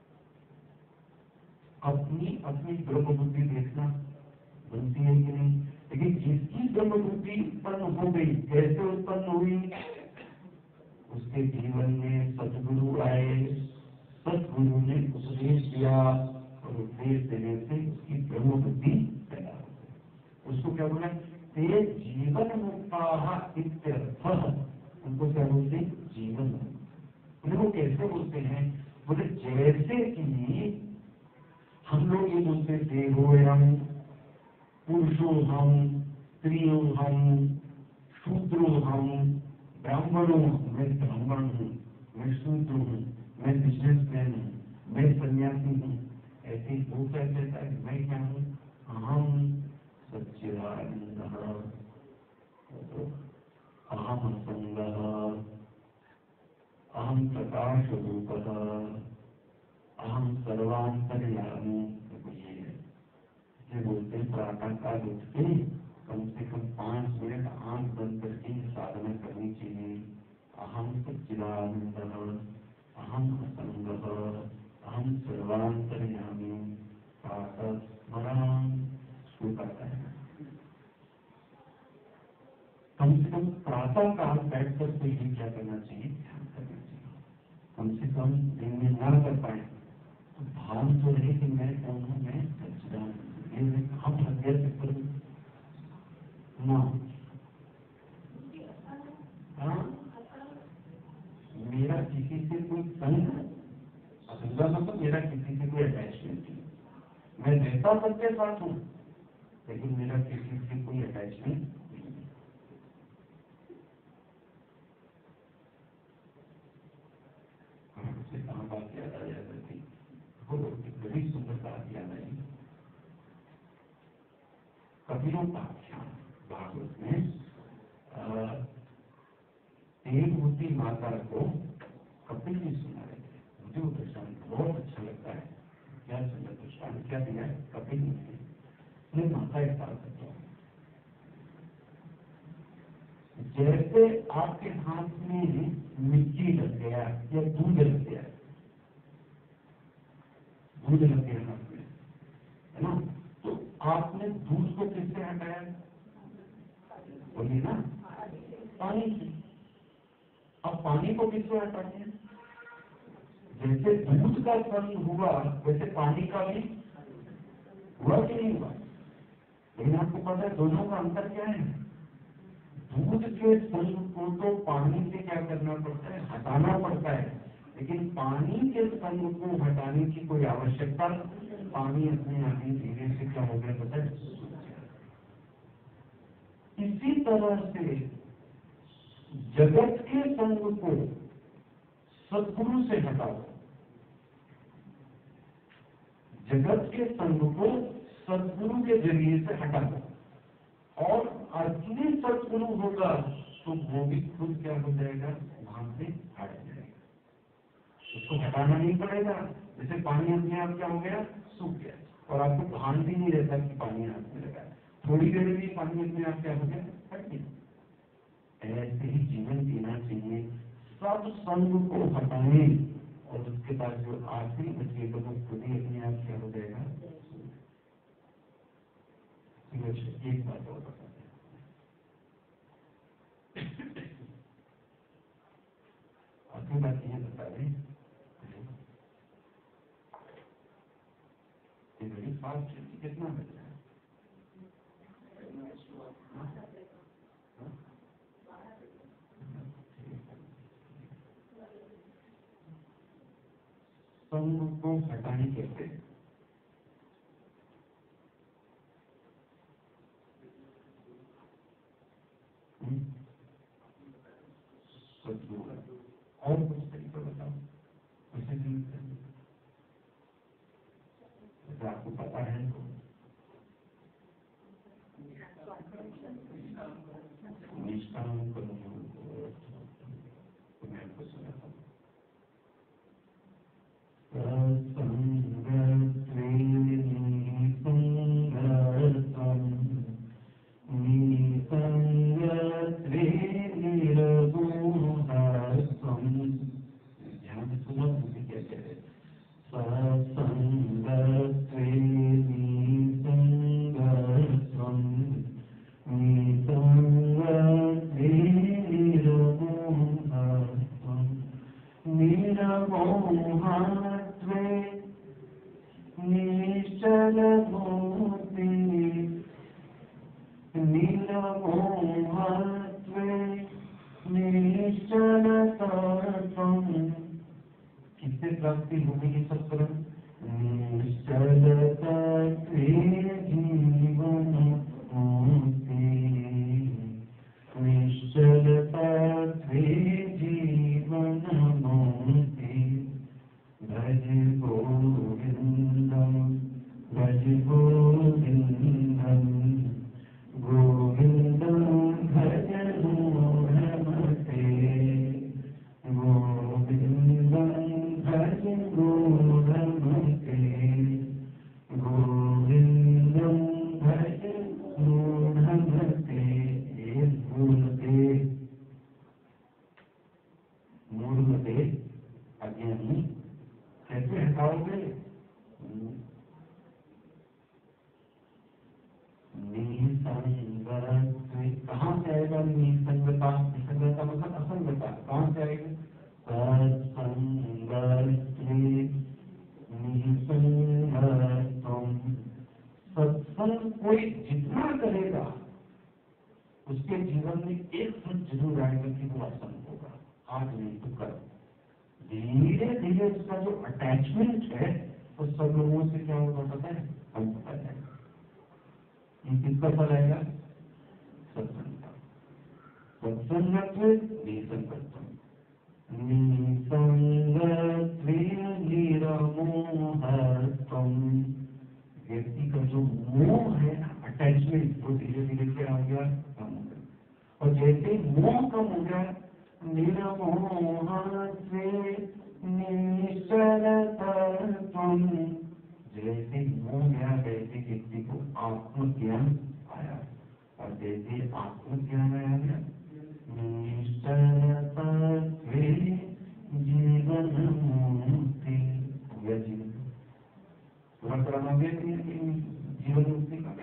Speaker 1: अपनी अपनी ब्रह्म बुद्धि देखना बनती है कि नहीं। लेकिन जिसकी ब्रह्म बुद्धि उत्पन्न हो गई, कैसे उत्पन्न हुई? उसके जीवन में सदगुरु आए, सदगुरु ने उपदेश दिया और उपदेश देने से उसकी ब्रह्म बुद्धि पैदा हो गई। उसको क्या बोला? ते जीवन मुक्ताः इत्यर्थः। उनको क्या बोलते? जीवन मुक्त। उनको कैसे बोलते हैं? बोले जैसे कि हम लोग ये बोलते देहो हम, पुरुषो हम, स्त्रियो हम, शूद्रो हम, ब्राह्मणों, मैं ब्राह्मण हूँ, मैं शूद्र हूँ, मैं बिजनेसमैन हूँ, मैं सन्यासी हूँ। ऐसे वो क्या कहता है? मैं क्या हूँ? अहम सच्चिदानंदः, अहम असंगः, अहम प्रकाश रूपः, अहम सर्वांतर्यामी। ये बोलते हैं प्रातः काल उठ के कम से कम 5 मिनट आंख बंद करके साधना करनी चाहिए। अहम सच्चिदानंदः, अहम असंगः, अहम सर्वांतर्यामी, प्रातः स्मरण। श्लोक आता है। कम से कम प्रातः काल बैठकर तो ये क्या करना चाहिए? ध्यान करना चाहिए। कम से कम दिन में ना कर पाए तो भान तो रहे कि मैं कौन हूँ, मैं सच्चिदानंद। हम हृदय से करूँ ना। हाँ, मेरा किसी से कोई संग, असंगा मतलब मेरा किसी से कोई अटैचमेंट नहीं। मैं रहता सबके साथ हूँ, लेकिन मेरा किसी से कोई अटैचमेंट नहीं। मुझे कहाँ बात याद आ जाती थी, बड़ी सुंदर बात याद आई। कबीरों का आख्यान भागवत में देवभूति माता को कपिल जी सुना रहे थे। मुझे वो दृष्टांत बहुत अच्छा लगता है। क्या सुंदर दृष्टांत क्या दिया है कपिल जी ने। माता एक बात बताओ, जैसे आपके हाथ में मिट्टी लग गया या दूध लग गया, दूध लग गया हाथ में, है ना, तो आपने दूध को किससे हटाया? बोलिए ना, पानी से। अब पानी को किससे हटाते हैं? जैसे दूध का संग हुआ वैसे पानी का भी हुआ कि नहीं हुआ? लेकिन आपको पता है दोनों का अंतर क्या है? दूध के संग को तो पानी से क्या करना पड़ता है? हटाना पड़ता है। लेकिन पानी के संग को हटाने की कोई आवश्यकता, पानी अपने आप ही धीरे से क्या हो गया पता है? इसी तरह से जगत के संग को सद्गुरु से हटाओ, जगत के संग को सद्गुरु के जरिए से हटाओ, और असली सद्गुरु होगा तो वो भी खुद क्या हो जाएगा? वहां से हट जाएगा। उसको हटाना नहीं पड़ेगा। जैसे पानी अपने आप क्या हो गया? सूख गया, और आपको भान भी नहीं रहता कि पानी हाथ में लगा। थोड़ी देर में पानी अपने आप क्या हो गया? हट गया। ऐसे ही जीवन जीना चाहिए, सब संग को हटाने, और उसके बाद जो आखिरी बचेगा वो खुद ही अपने आप क्या हो जाएगा? एक बात और बताते हैं, आखिरी बात ये बता रहे बड़ी फास्ट कितना बचा है? संग को हटाने कैसे? और कुछ तरीका बताओ उसे नहीं करना। आपको पता है तो निष्काम करो तो मैं आपको सुनाता हूँ। किससे प्राप्ति होगी ये सब कर्म? निश्चलता जीवन मुक्ति, निश्चलता जीवन मुक्ति। भज गोविंदम भज गोविंदम गोविंदम भज मूढ़मते, गोविंदम भज मूढ़मते, गोविंदम भज मूढ़मते। मूढ़मते अज्ञानी कैसे हटाओगे? कहाँ से आएगा निसंगता? निसंगता मतलब असंगता। कहाँ से आएगी? सत्संग कोई जितना करेगा उसके जीवन में एक दिन जरूर आएगा कि वो असंग होगा। आज नहीं तो कल धीरे धीरे उसका जो अटैचमेंट है वो सब लोगों से क्या होगा पता है? हम पता जाएगा। ये किसका फल आएगा? सत्संग का। सत्संगत्व निसंगत्व, निसंगत्व निरमोहत्वम। व्यक्ति का जो मोह है, अटैचमेंट, वो धीरे धीरे क्या हो गया? कम हो गया। और जैसे मोह कम हो गया, निरमोहत्व निश्चलतत्वम, जैसे मोह गया वैसे व्यक्ति को आत्मज्ञान आया। और जैसे आत्मज्ञान आया गया, निश्चलतत्व जीवन मुक्ति, यह जीवन जीवन मुक्ति का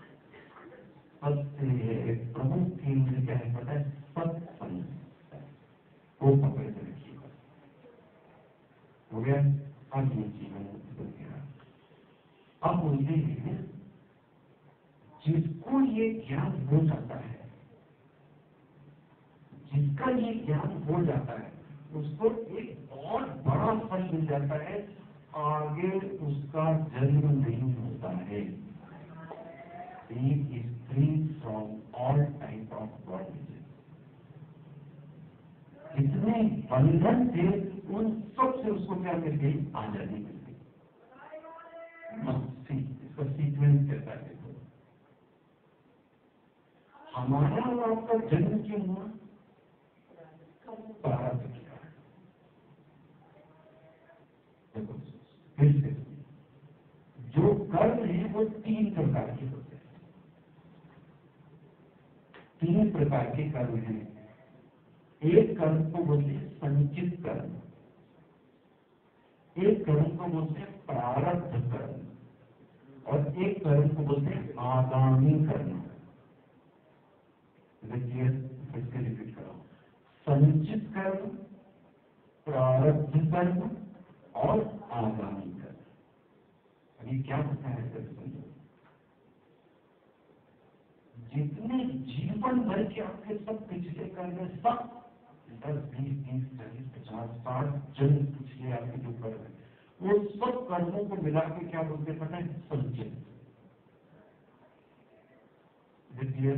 Speaker 1: सबसे प्रमुख केंद्र क्या है पता है? सत्संग को पकड़ के रखिएगा। हो गया? अब ये जीवन मुक्ति हो गया। अब बोलते हैं जिसको ये ज्ञान हो जाता है, जिसका ये ज्ञान हो जाता है, उसको एक और बड़ा फल मिल जाता है। आगे उसका जन्म नहीं होता है। He is free from all type of bondages. जितने बंधन थे उन सब से उसको क्या मिल गई? आजादी मिल गई। इसका सीक्वेंस कैसा है? हमारा और आपका जन्म क्यों हुआ? प्रारब्ध किया। देखो फिर से जो कर्म है वो 3 प्रकार के होते हैं। 3 प्रकार के कर्म हैं। एक कर्म को बोलते हैं संचित कर्म, एक कर्म को बोलते हैं प्रारब्ध कर्म, और एक कर्म को बोलते हैं आगामी कर्म। देखिए फिर से रिपीट करो। संचित कर्म, प्रारब्ध कर्म और आगामी कर्म। अभी क्या होता है? जितने जीवन भर के आपके सब पिछले कर्म सब 10, 20, 30, 40, 50, 60 जन्म पिछले आपके जो कर्म है वो सब कर्मों को मिला के क्या बोलते पता है? संचित। देखिए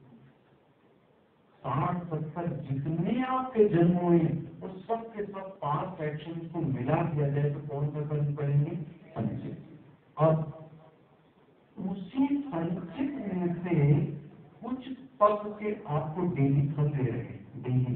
Speaker 1: 60, 70 जितने आपके जन्म हुए उस सब के सब पास्ट एक्शन को मिला दिया जाए तो कौन सा कर्म करेंगे? संचित। अब उसी संचित में से कुछ पद के आपको डेली फल दे रहे हैं, डेली।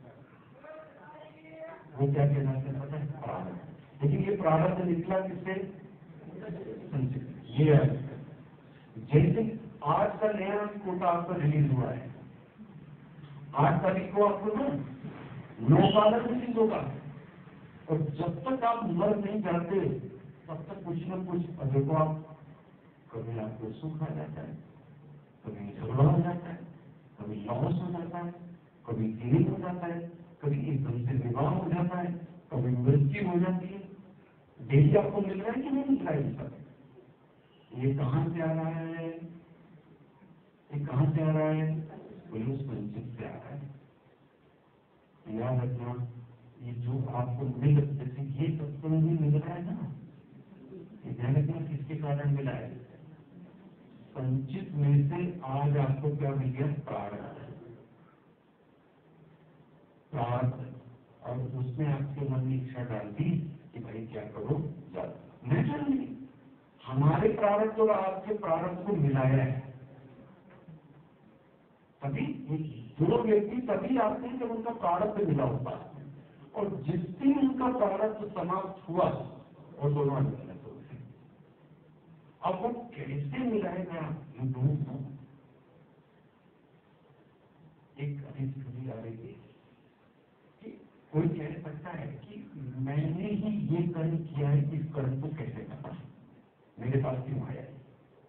Speaker 1: वो क्या कहलाते हैं पता है? प्रारब्ध। लेकिन ये प्रारब्ध निकला किससे? संचित। ये है जैसे आज का नया कोटा आपका रिलीज हुआ है, 8 तारीख को आपको ना 9 साल रिलीज होगा, और जब तक आप मर नहीं जाते तब तक कुछ न कुछ देखो आप, कभी आपको सुख आ जाता है, कभी झगड़ा हो जाता है, कभी लॉस हो जाता है, कभी गेन हो जाता है, कभी एकदम से विवाह हो जाता है, कभी मृत्यु हो जाती है। डेली आपको मिल रहा है कि नहीं मिल रहा है? सब ये कहां से आ रहा है? ये कहां से आ रहा है? पुलिस संचित से आ रहा है। याद रखना, ये जो आपको मिल, जैसे ये तत्व नहीं मिल रहा है ना, ये ध्यान रखना किसके कारण मिला है? संचित में से आज आपको क्या मिल गया? प्रारब्ध। प्रारब्ध। और उसने आपके मन में इच्छा डाल दी कि भाई क्या करो, जाओ। नेचुरली हमारे प्रारब्ध और आपके प्रारब्ध को मिलाया है। तभी दो व्यक्ति तभी आते हैं जब उनका प्रारब्ध मिला होता है, और जिस दिन उनका प्रारब्ध समाप्त हुआ और दोनों अलग अलग हो गए। अब वो कैसे मिलाएगा? You don't know. एक अभी स्थिति आ रही थी कि कोई कह सकता है कि मैंने ही ये कर्म किया है, इस कर्म को कैसे पता मेरे पास क्यों आया है?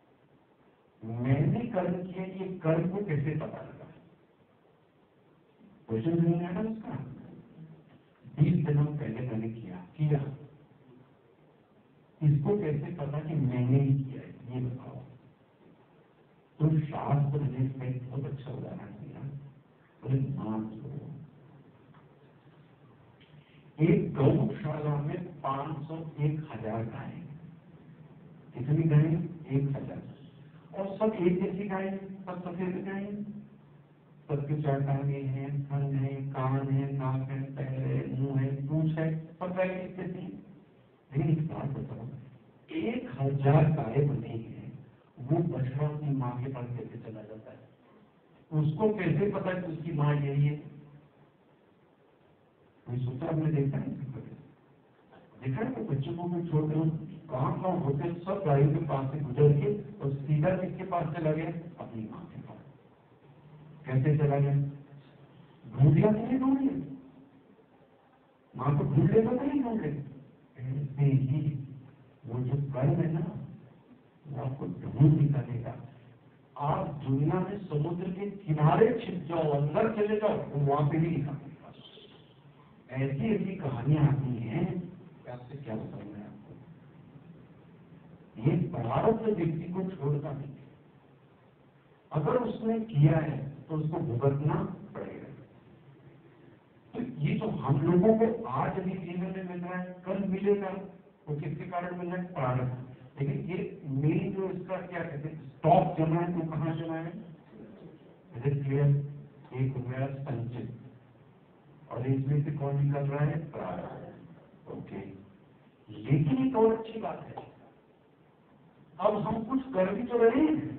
Speaker 1: मैंने कर्म किया, ये कर्म को कैसे पता लगा? क्वेश्चन नहीं आया उसका। 20 जन्म पहले मैंने किया, इसको कैसे पता कि मैंने ही किया है? ये बताओ। तो शास्त्र ने इसमें बहुत अच्छा उदाहरण दिया। बोले मान लो एक गौशाला में 500, 1000 गायें। कितनी गायें? 1000। और सब एक जैसी गायें, सब सफेद गायें, सबके 4 टांगे हैं, थन है, कान है, नाक है, पैर है, मुंह है, पूंछ है, सब गायें एक जैसी। लेकिन एक बात बताओ, 1000 गायें बनी है, वो बछड़ा अपनी माँ के पास कैसे चला जाता है? उसको कैसे पता कि उसकी माँ यही है? कोई सोचा? आपने देखा है? देखा है? तो बच्चों को भी छोड़ दो, कहाँ होते सब गायों के पास से गुजर के और सीधा किसके पास चला गया? अपनी माँ के पास। कैसे चला गया? ढूंढ लिया कि नहीं ढूंढ लिया? माँ को ढूंढ लेगा तो नहीं ढूंढ लेगा? ऐसे ही वो जो कर्म है ना, वो आपको ढूंढ निकालेगा। आप दुनिया में समुद्र के किनारे छिप जाओ, अंदर चले जाओ, वो वहां पे भी निकालेगा। ऐसी ऐसी कहानियां आती हैं, आपसे क्या बताऊं मैं आपको। ये प्रारब्ध व्यक्ति को छोड़ता नहीं। अगर उसने किया है तो उसको भुगतना पड़ेगा। तो ये तो हम लोगों को आज भी जीवन में मिल रहा है, कल मिलेगा। वो किसके कारण मिल रहा है? प्रारब्ध। लेकिन ये मेन जो इसका क्या कहते हैं, स्टॉक जमा है, तो कहाँ जमा है? क्लियर? एक हो गया संचित, और इसमें से कौन निकल रहा है? प्रारब्ध। ओके। लेकिन एक और अच्छी बात है, अब हम कुछ कर भी तो रहे हैं।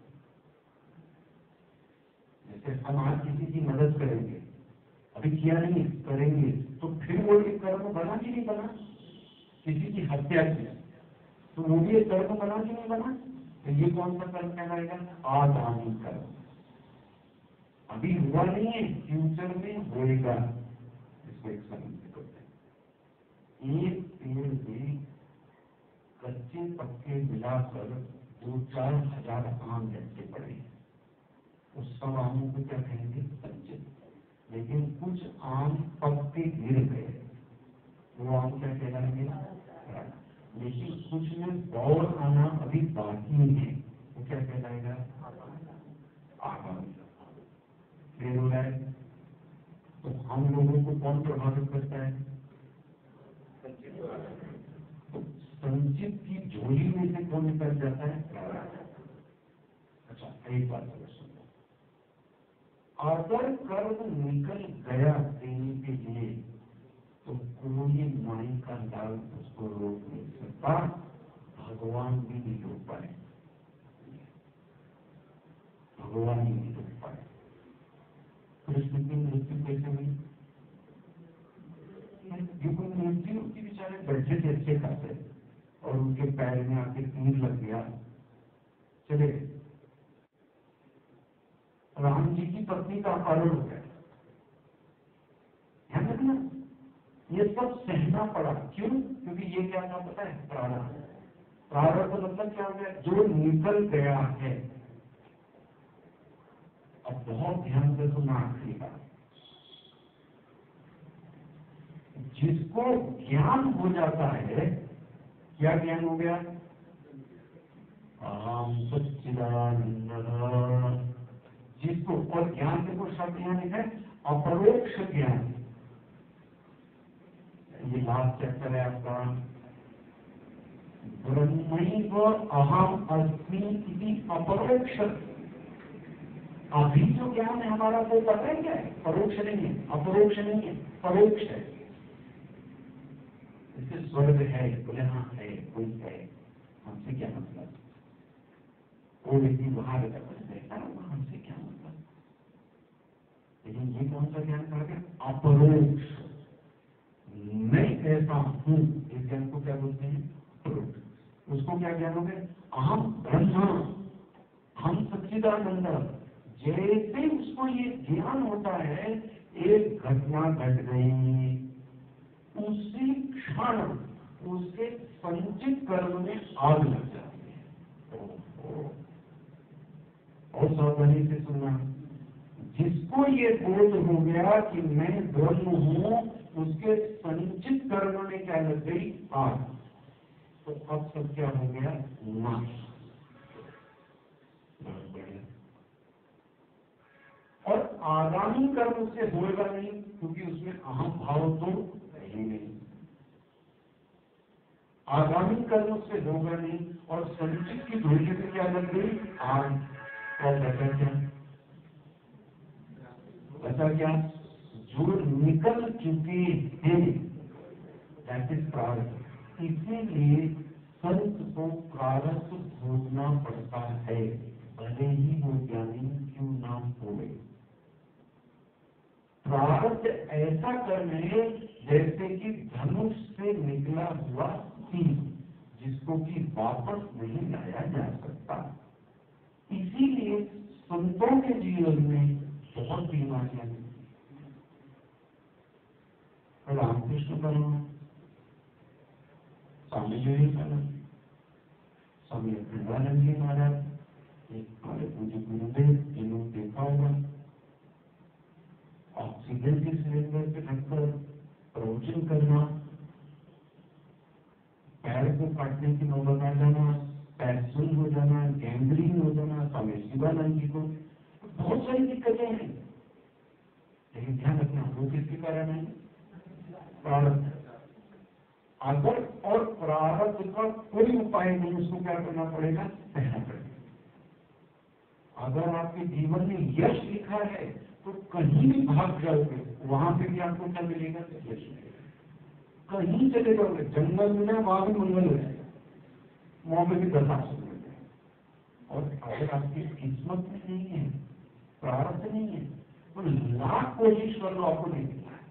Speaker 1: जैसे हम आज किसी की मदद करेंगे, अभी किया नहीं, करेंगे, तो फिर वो एक कर्म बना कि नहीं बना? किसी की हत्या की तो वो भी एक कर्म बना कि नहीं बना? तो ये कौन सा कर्म कहलाएगा? आगामी कर्म। अभी हुआ नहीं है, फ्यूचर में होएगा। इसको एक समझ करते हैं। एक पेड़ में कच्चे पक्के मिलाकर 2-4 हजार आम लटके पड़े हैं। उस सब आमों को क्या कहेंगे? संचित। लेकिन कुछ आम पक के गिर गए, वो आम क्या कहलाएंगे? लेकिन कुछ में बौर आना अभी बाकी है, वो क्या कहलाएगा? आगामी क्लियर हो रहा है। तो हम लोगों को कौन प्रभावित करता है? तो संचित की झोली में से कौन निकल जाता है? अच्छा, एक बात अगर सुनो, अगर कर्म निकल गया देने के लिए तो कोई माई का लाल उसको रोक नहीं सकता, भगवान भी नहीं रोक पाए, भगवान ही नहीं रोक पाए। कृष्ण की मृत्यु कैसे हुई? क्योंकि मृत्यु की बेचारे बैठे थे अच्छे खाते और उनके पैर में आके तीर लग गया, चले गए। राम जी की पत्नी का अपहरण हो गया। ध्यान रखना, ये सब सहना पड़ा। क्यों? क्योंकि ये क्या था पता है? प्रारब्ध। प्रारब्ध मतलब क्या हो गया? जो निकल गया है। अब बहुत ध्यान से सुनना आखिरी बात, जिसको ज्ञान हो जाता है, क्या ज्ञान हो गया? अहम सच्चिदानंद। जिसको, और ज्ञान के कुछ शब्द यहाँ लिखा है, अपरोक्ष ज्ञान। ये लास्ट चैप्टर है आपका, ब्रह्मैव अहम अस्मि इति अपरोक्ष। अभी जो ज्ञान है हमारा वो पता है क्या है? परोक्ष नहीं है, अपरोक्ष नहीं है, परोक्ष है। इससे स्वर्ग है, बोले हाँ है, कोई है, हमसे क्या मतलब? वो व्यक्ति वहां देखता है, हमसे क्या मतलब? लेकिन ये कौन सा ज्ञान कहा गया? अपरोक्ष। मैं ऐसा हूं, इस ज्ञान को क्या बोलते हैं? अपरोक्ष। उसको क्या ज्ञान हो गया? अहम ब्रह्म, हम सच्चिदानंद। जैसे उसको ये ज्ञान होता है, एक घटना घट गई, उसी क्षण उसके संचित कर्म में आग लग जाती है। और सावधानी से सुनना, जिसको ये बोध हो गया कि मैं ब्रह्म हूं, उसके संचित कर्म में क्या लग गई? आग। तो अब सब क्या हो गया? नाश। और आगामी कर्म उससे होएगा नहीं, क्योंकि उसमें अहम भाव तो है ही नहीं। आगामी कर्म उससे होगा नहीं, और संचित की धोखे से क्या लग गई? आग। और बचा क्या? बचा क्या? जो निकल चुके हैं, दैट इज प्रारब्ध। इसीलिए संत को प्रारब्ध भोगना पड़ता है, भले ही वो ज्ञानी क्यों ना होवे। प्रारब्ध ऐसा कर्म है जैसे कि धनुष से निकला हुआ तीर, जिसको कि वापस नहीं लाया जा सकता। इसीलिए संतों के जीवन में बहुत बीमारियां हैं। रामकृष्ण परमहंस, स्वामी विवेकानंद, स्वामी अखंडानंद जी महाराज, हमारे पूज्य गुरुदेव, जिन्होंने देखा होगा ऑक्सीजन के सिलेंडर पे रखकर प्रवचन करना, पैर को काटने की नौबत आ जाना, पैर सुन हो जाना, गैंग्रीन हो जाना, स्वामी शिवानंद जी को बहुत सारी दिक्कतें हैं। लेकिन ध्यान रखना, वो किसके कारण है? प्रारब्ध। अगर और प्रारब्ध का कोई उपाय नहीं, उसको क्या करना पड़ेगा? सहना पड़ेगा। अगर आपके जीवन में यश लिखा है तो कहीं भी भाग जाओगे, वहां पे भी आपको क्या मिलेगा? यश मिलेगा। कहीं चले जाओगे, जंगल में ना, वहां भी मंगल हो जाएगा, वहां पे भी बर्दाश्त हो जाएगा। और अगर आपकी किस्मत में नहीं है, प्रारब्ध नहीं है, तो लाख कोशिश कर लो, आपको नहीं मिलना है।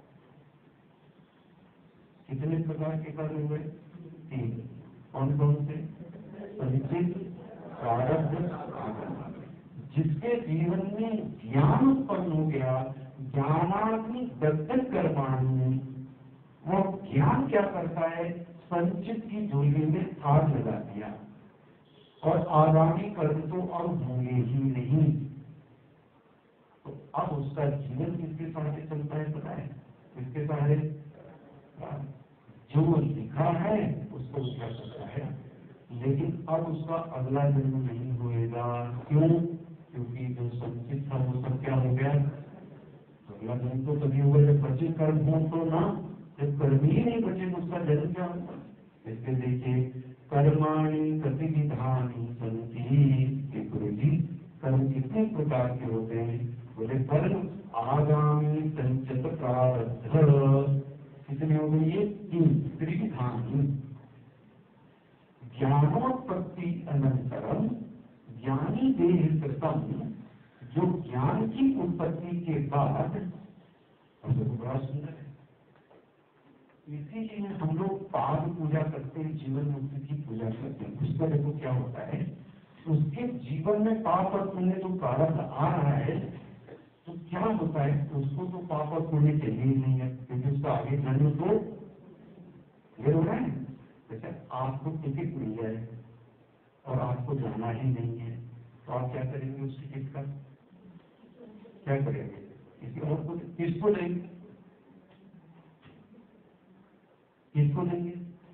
Speaker 1: कितने प्रकार के कर्म हुए? 3। कौन कौन से? संचित, प्रारब्ध, आगम। जिसके जीवन में ज्ञान उत्पन्न हो गया, ज्ञानाग्नि दग्धक कर्माणि, वो ज्ञान क्या करता है? संचित की झोली में आग लगा दिया, और आगामी कर्म तो अब होंगे ही नहीं। तो अब उसका जीवन किसके सहारे चलता है पता है? किसके सहारे? जो लिखा है उसको क्या करता है, लेकिन अब उसका अगला जन्म नहीं होएगा। क्यों? क्योंकि जो संचित बचे कर्म हो तो ना, जब कर्म ही नहीं बचे तो उसका जन्म क्या होगा। इसलिए देखिए, कर्माणि प्रतिविधानि सन्ति, गुरु जी कर्म कितने प्रकार के होते हैं। बोले कर्म आगामी संचित प्रारब्ध, कितने हो गए ये, तीन त्रिविधानि। ज्ञानोत्पत्ति अनंतरम ज्ञानी देह कृतम, जो ज्ञान की उत्पत्ति के बाद, बड़ा सुंदर है। इसीलिए हम लोग पाद पूजा करते हैं, जीवन मुक्ति की पूजा करते हैं। उसका देखो क्या होता है, उसके जीवन में पाप और पुण्य जो प्रारब्ध आ रहा है तो क्या होता है, उसको तो पाप और पुण्य चाहिए ही नहीं है, क्योंकि उसका आगे जन्म तो ये हो रहा है। जैसे आपको टिकट मिल जाए और आपको जाना ही नहीं है, तो आप क्या करेंगे उस टिकट का, क्या करेंगे, किसी और को, किसको देंगे, किसको देंगे,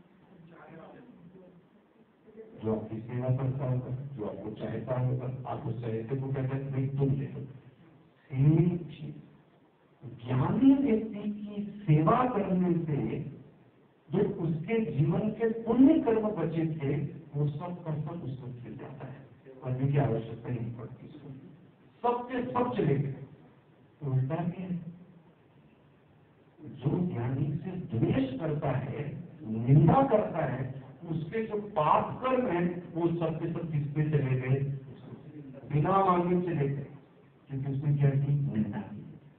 Speaker 1: जो आपकी सेवा करता होगा, जो आपको चाहता होगा, आप उस चाहते को कहते हैं नहीं तुम ले लो। ज्ञानी व्यक्ति की सेवा करने से जो उसके जीवन के पुण्य कर्म बचे थे वो सब का सब उसको मिल जाता है, करने की आवश्यकता नहीं पड़ती, सबके सब चले गए। उल्टा भी है, जो ज्ञानी से द्वेष करता है, निंदा करता है, उसके जो पाप कर्म है वो सबके सब किसपे चले गए, बिना मांगे चले गए, क्योंकि उसने क्या की, निंदा की।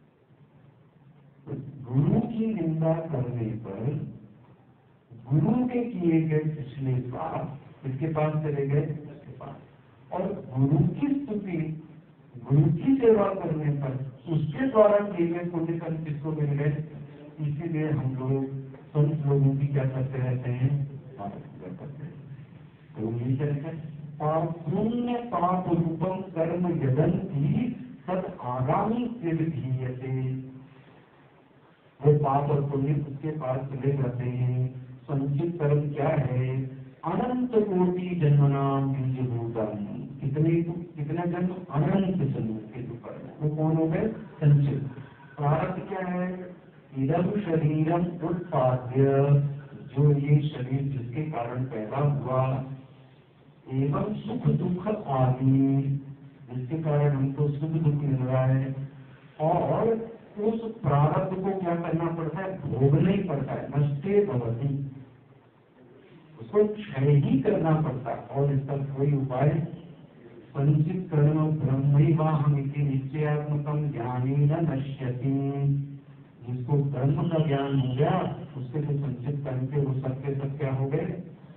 Speaker 1: तो गुरु की निंदा करने पर गुरु के किए गए पिछले पाप इसके पास चले गए, उसके पास, और गुरु की स्तुति, गुरु की सेवा करने पर उसके द्वारा किए गए पुण्य कर्म किसको मिल गए। इसीलिए हम लोग संत लोगों की क्या करते रहते हैं, पूजा करते हैं। तो यही कहते पुण्य पाप रूपम कर्म यदंती तद आगामी विधीयते, वो पाप और पुण्य उसके पास चले जाते हैं। संचित कर्म क्या है, अनंत कोटि जन्मनाम बीजभूतानि, कितने जन्म, अनंत जन्म के जो कर्म है वो कौन हो गए, संचित। प्रारब्ध क्या है, इदम शरीरम उत्पाद्य, जो ये शरीर जिसके कारण पैदा हुआ, एवं सुख दुख आदि, जिसके कारण हमको सुख दुख मिल रहा है, और उस प्रारब्ध को क्या करना पड़ता है, भोगना ही पड़ता है, नष्टे भवति, उसको क्षय ही करना पड़ता है, और इसका कोई उपाय, संचित कर्म ब्रह्मैवाहमिति निश्चयात्मकं ज्ञानी न नश्यति, जिसको ब्रह्म का ज्ञान हो गया उसके तो संचित कर्म के वो सबके सब क्या हो गए,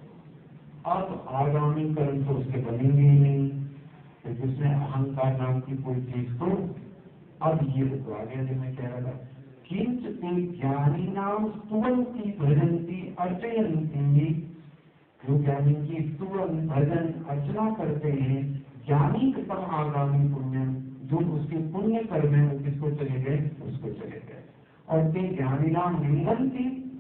Speaker 1: अब आगामी कर्म तो उसके बनेंगे ही नहीं, क्योंकि उसने अहंकार नाम की कोई चीज तो, अब ये तो आगे में कह रहा, किंच ते ज्ञानी नाम स्तुवंती भजंती अर्चयंती, जो ज्ञानी की स्तुवन भजन अर्चना करते हैं, ज्ञानी कृतम आगामी पुण्य, जो उसके पुण्य कर्म है वो किसको चले गए, उसको चले गए। और ते ज्ञानी नाम निंदंती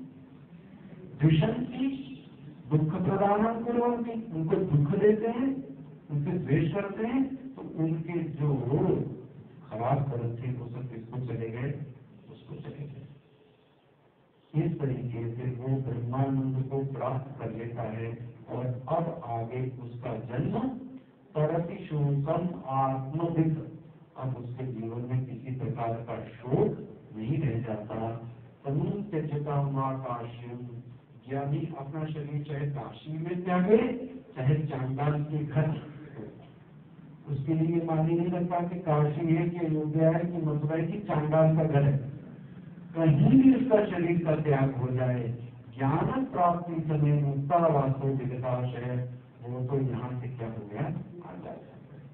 Speaker 1: दुष्यंती दुख प्रदान कुर्वन्ति, उनको दुख देते हैं, उनसे द्वेष करते हैं, तो उनके जो खराब कर्म थे वो सब किसको चले गए, उसको चले गए। इस तरीके से वो ब्रह्मानंद को प्राप्त कर लेता है, और अब आगे उसका जन्म तरति शोकम आत्मविद, अब उसके जीवन में किसी प्रकार का शोक नहीं रह जाता। तनु त्यजता मां काशी, ज्ञानी अपना शरीर चाहे काशी में त्यागे चाहे चांडाल के घर, उसके लिए मानी नहीं लगता कि काशी है कि अयोध्या है कि मथुरा की चांडाल का घर है, कहीं भी उसका शरीर का त्याग हो जाए, ज्ञान प्राप्ति समय मुक्ता वास्तव विगताश है, वो तो यहाँ से क्या हो गया, आ जाता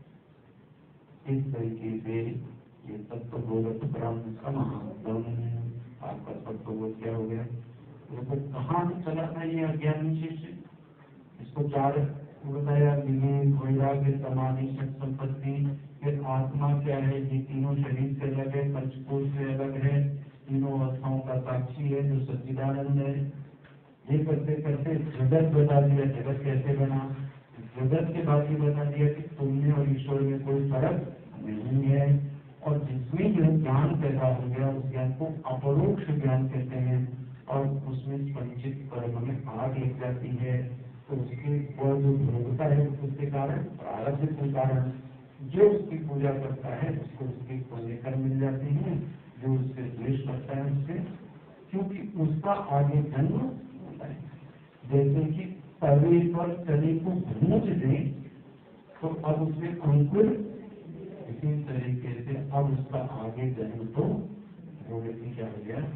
Speaker 1: है। इस तरीके से ये तत्वबोध ब्रह्म का महात्म, आपका तत्वबोध क्या हो गया, वो तो कहाँ से चला था ये अज्ञानी शिष्य, इसको चार बताया, विवेक वैराग्य समाधि शक्ति संपत्ति, फिर आत्मा क्या है, ये तीनों शरीर से अलग है, पंचकोश से अलग है, तीनों अवस्थाओं का साक्षी है जो सच्चिदानंद है। ये करते करते जगत बता दिया, जगत कैसे बना, जगत के बाद ही बता दिया कि तुमने और ईश्वर में कोई फर्क नहीं है, और जिसमें जो ज्ञान पैदा हो गया, उस ज्ञान को अपरोक्ष ज्ञान कहते हैं, और उसमें संचित कर्म में आग लग जाती है, तो उसकी वह जो भोगता है उसके कारण प्रारब्ध के कारण जो उसकी पूजा करता है उसको उसके पुण्य कर्म मिल जाते हैं, जो उससे द्वेष करता है उससे, क्योंकि उसका आगे जन्म होता है। जैसे कि तवे पर चने को भूंज दें तो अब उसमें अंकुर, इसी तरीके से अब उसका आगे जन्म तो होने की क्या हो गया।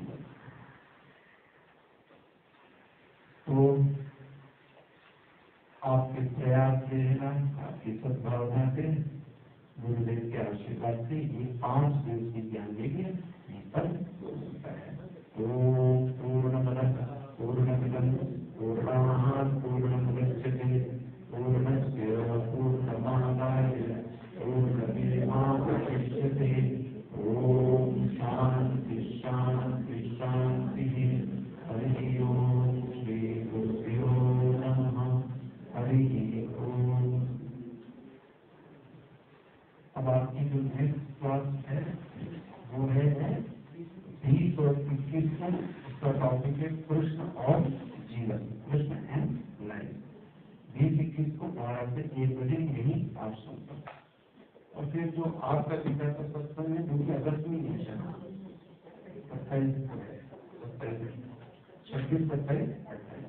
Speaker 1: तो आपके प्रयास से ना, आपकी सद्भावना से, गुरुदेव के आशीर्वाद से ये 5 दिन की ज्ञान लेंगे, ये सब होता है। ओम पूर्णमदः पूर्णमिदं पूर्णात् पूर्णमुदच्यते पूर्णस्य पूर्णमादाय पूर्णमेवावशिष्यते। ओम शांति शांति शांति। हरि ओम। श्री गुरुभ्यो नमः। हरि ओम। अब आपकी जो नेक्स्ट क्लास है वो है 20 और 21 को, उसका टॉपिक है कृष्ण और जीवन, कृष्ण एंड लाइफ। 20-21 को 12 से 1 बजे यही आप सुन सकते। और फिर जो आपका पिता का सत्संग है जो कि अगस्त में है, 27, 26, 27, 28।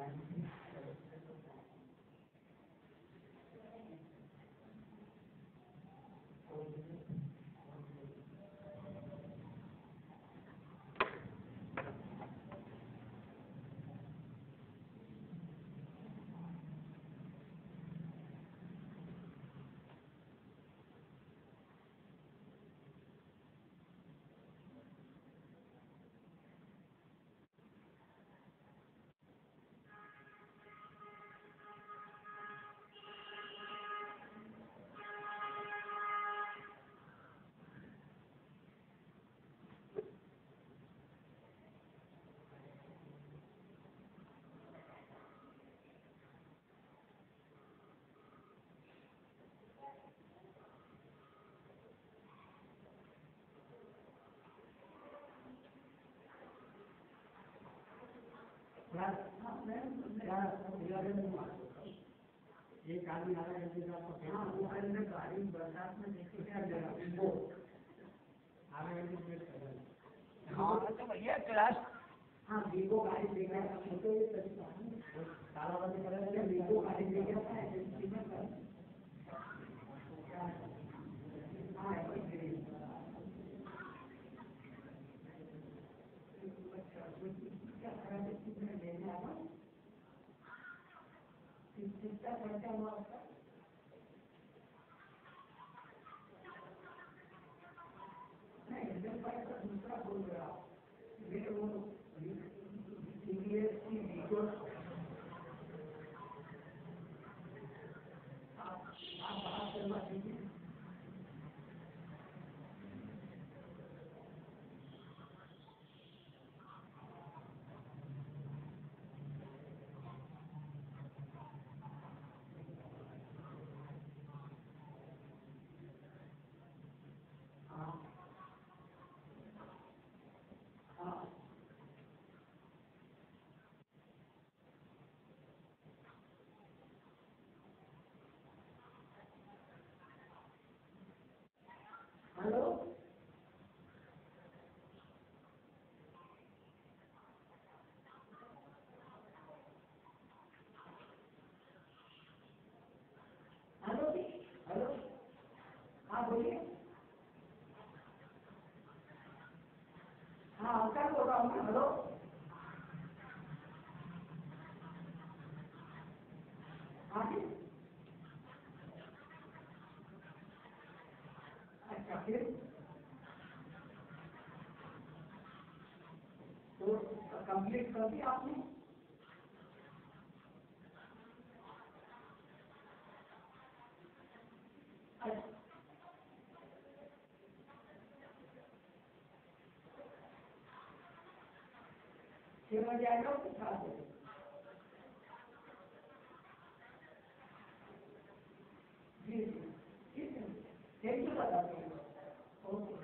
Speaker 2: एक आदमी आधा घंटे का वो गाड़ी बरसात में देखो क्या आधा घंटे वेट कर रहे। हाँ तो भैया क्लास हाँ वीवो गाड़ी देगा छोटे ताला बंद करेंगे वीवो गाड़ी देगा हाँ कितना खर्चा हुआ उसका नहीं दूसरा बोल रहा मेरे वो आप बात करवा दीजिए हेलो हेलो हेलो हाँ बोलिए हाँ क्या बोल रहा हूँ हेलो हाँ जी अच्छा फिर तो कंप्लीट कर दिया आपने छः बजे आएगा तो 7 बजे जी जी ठीक है थैंक यू बता देंगे ओके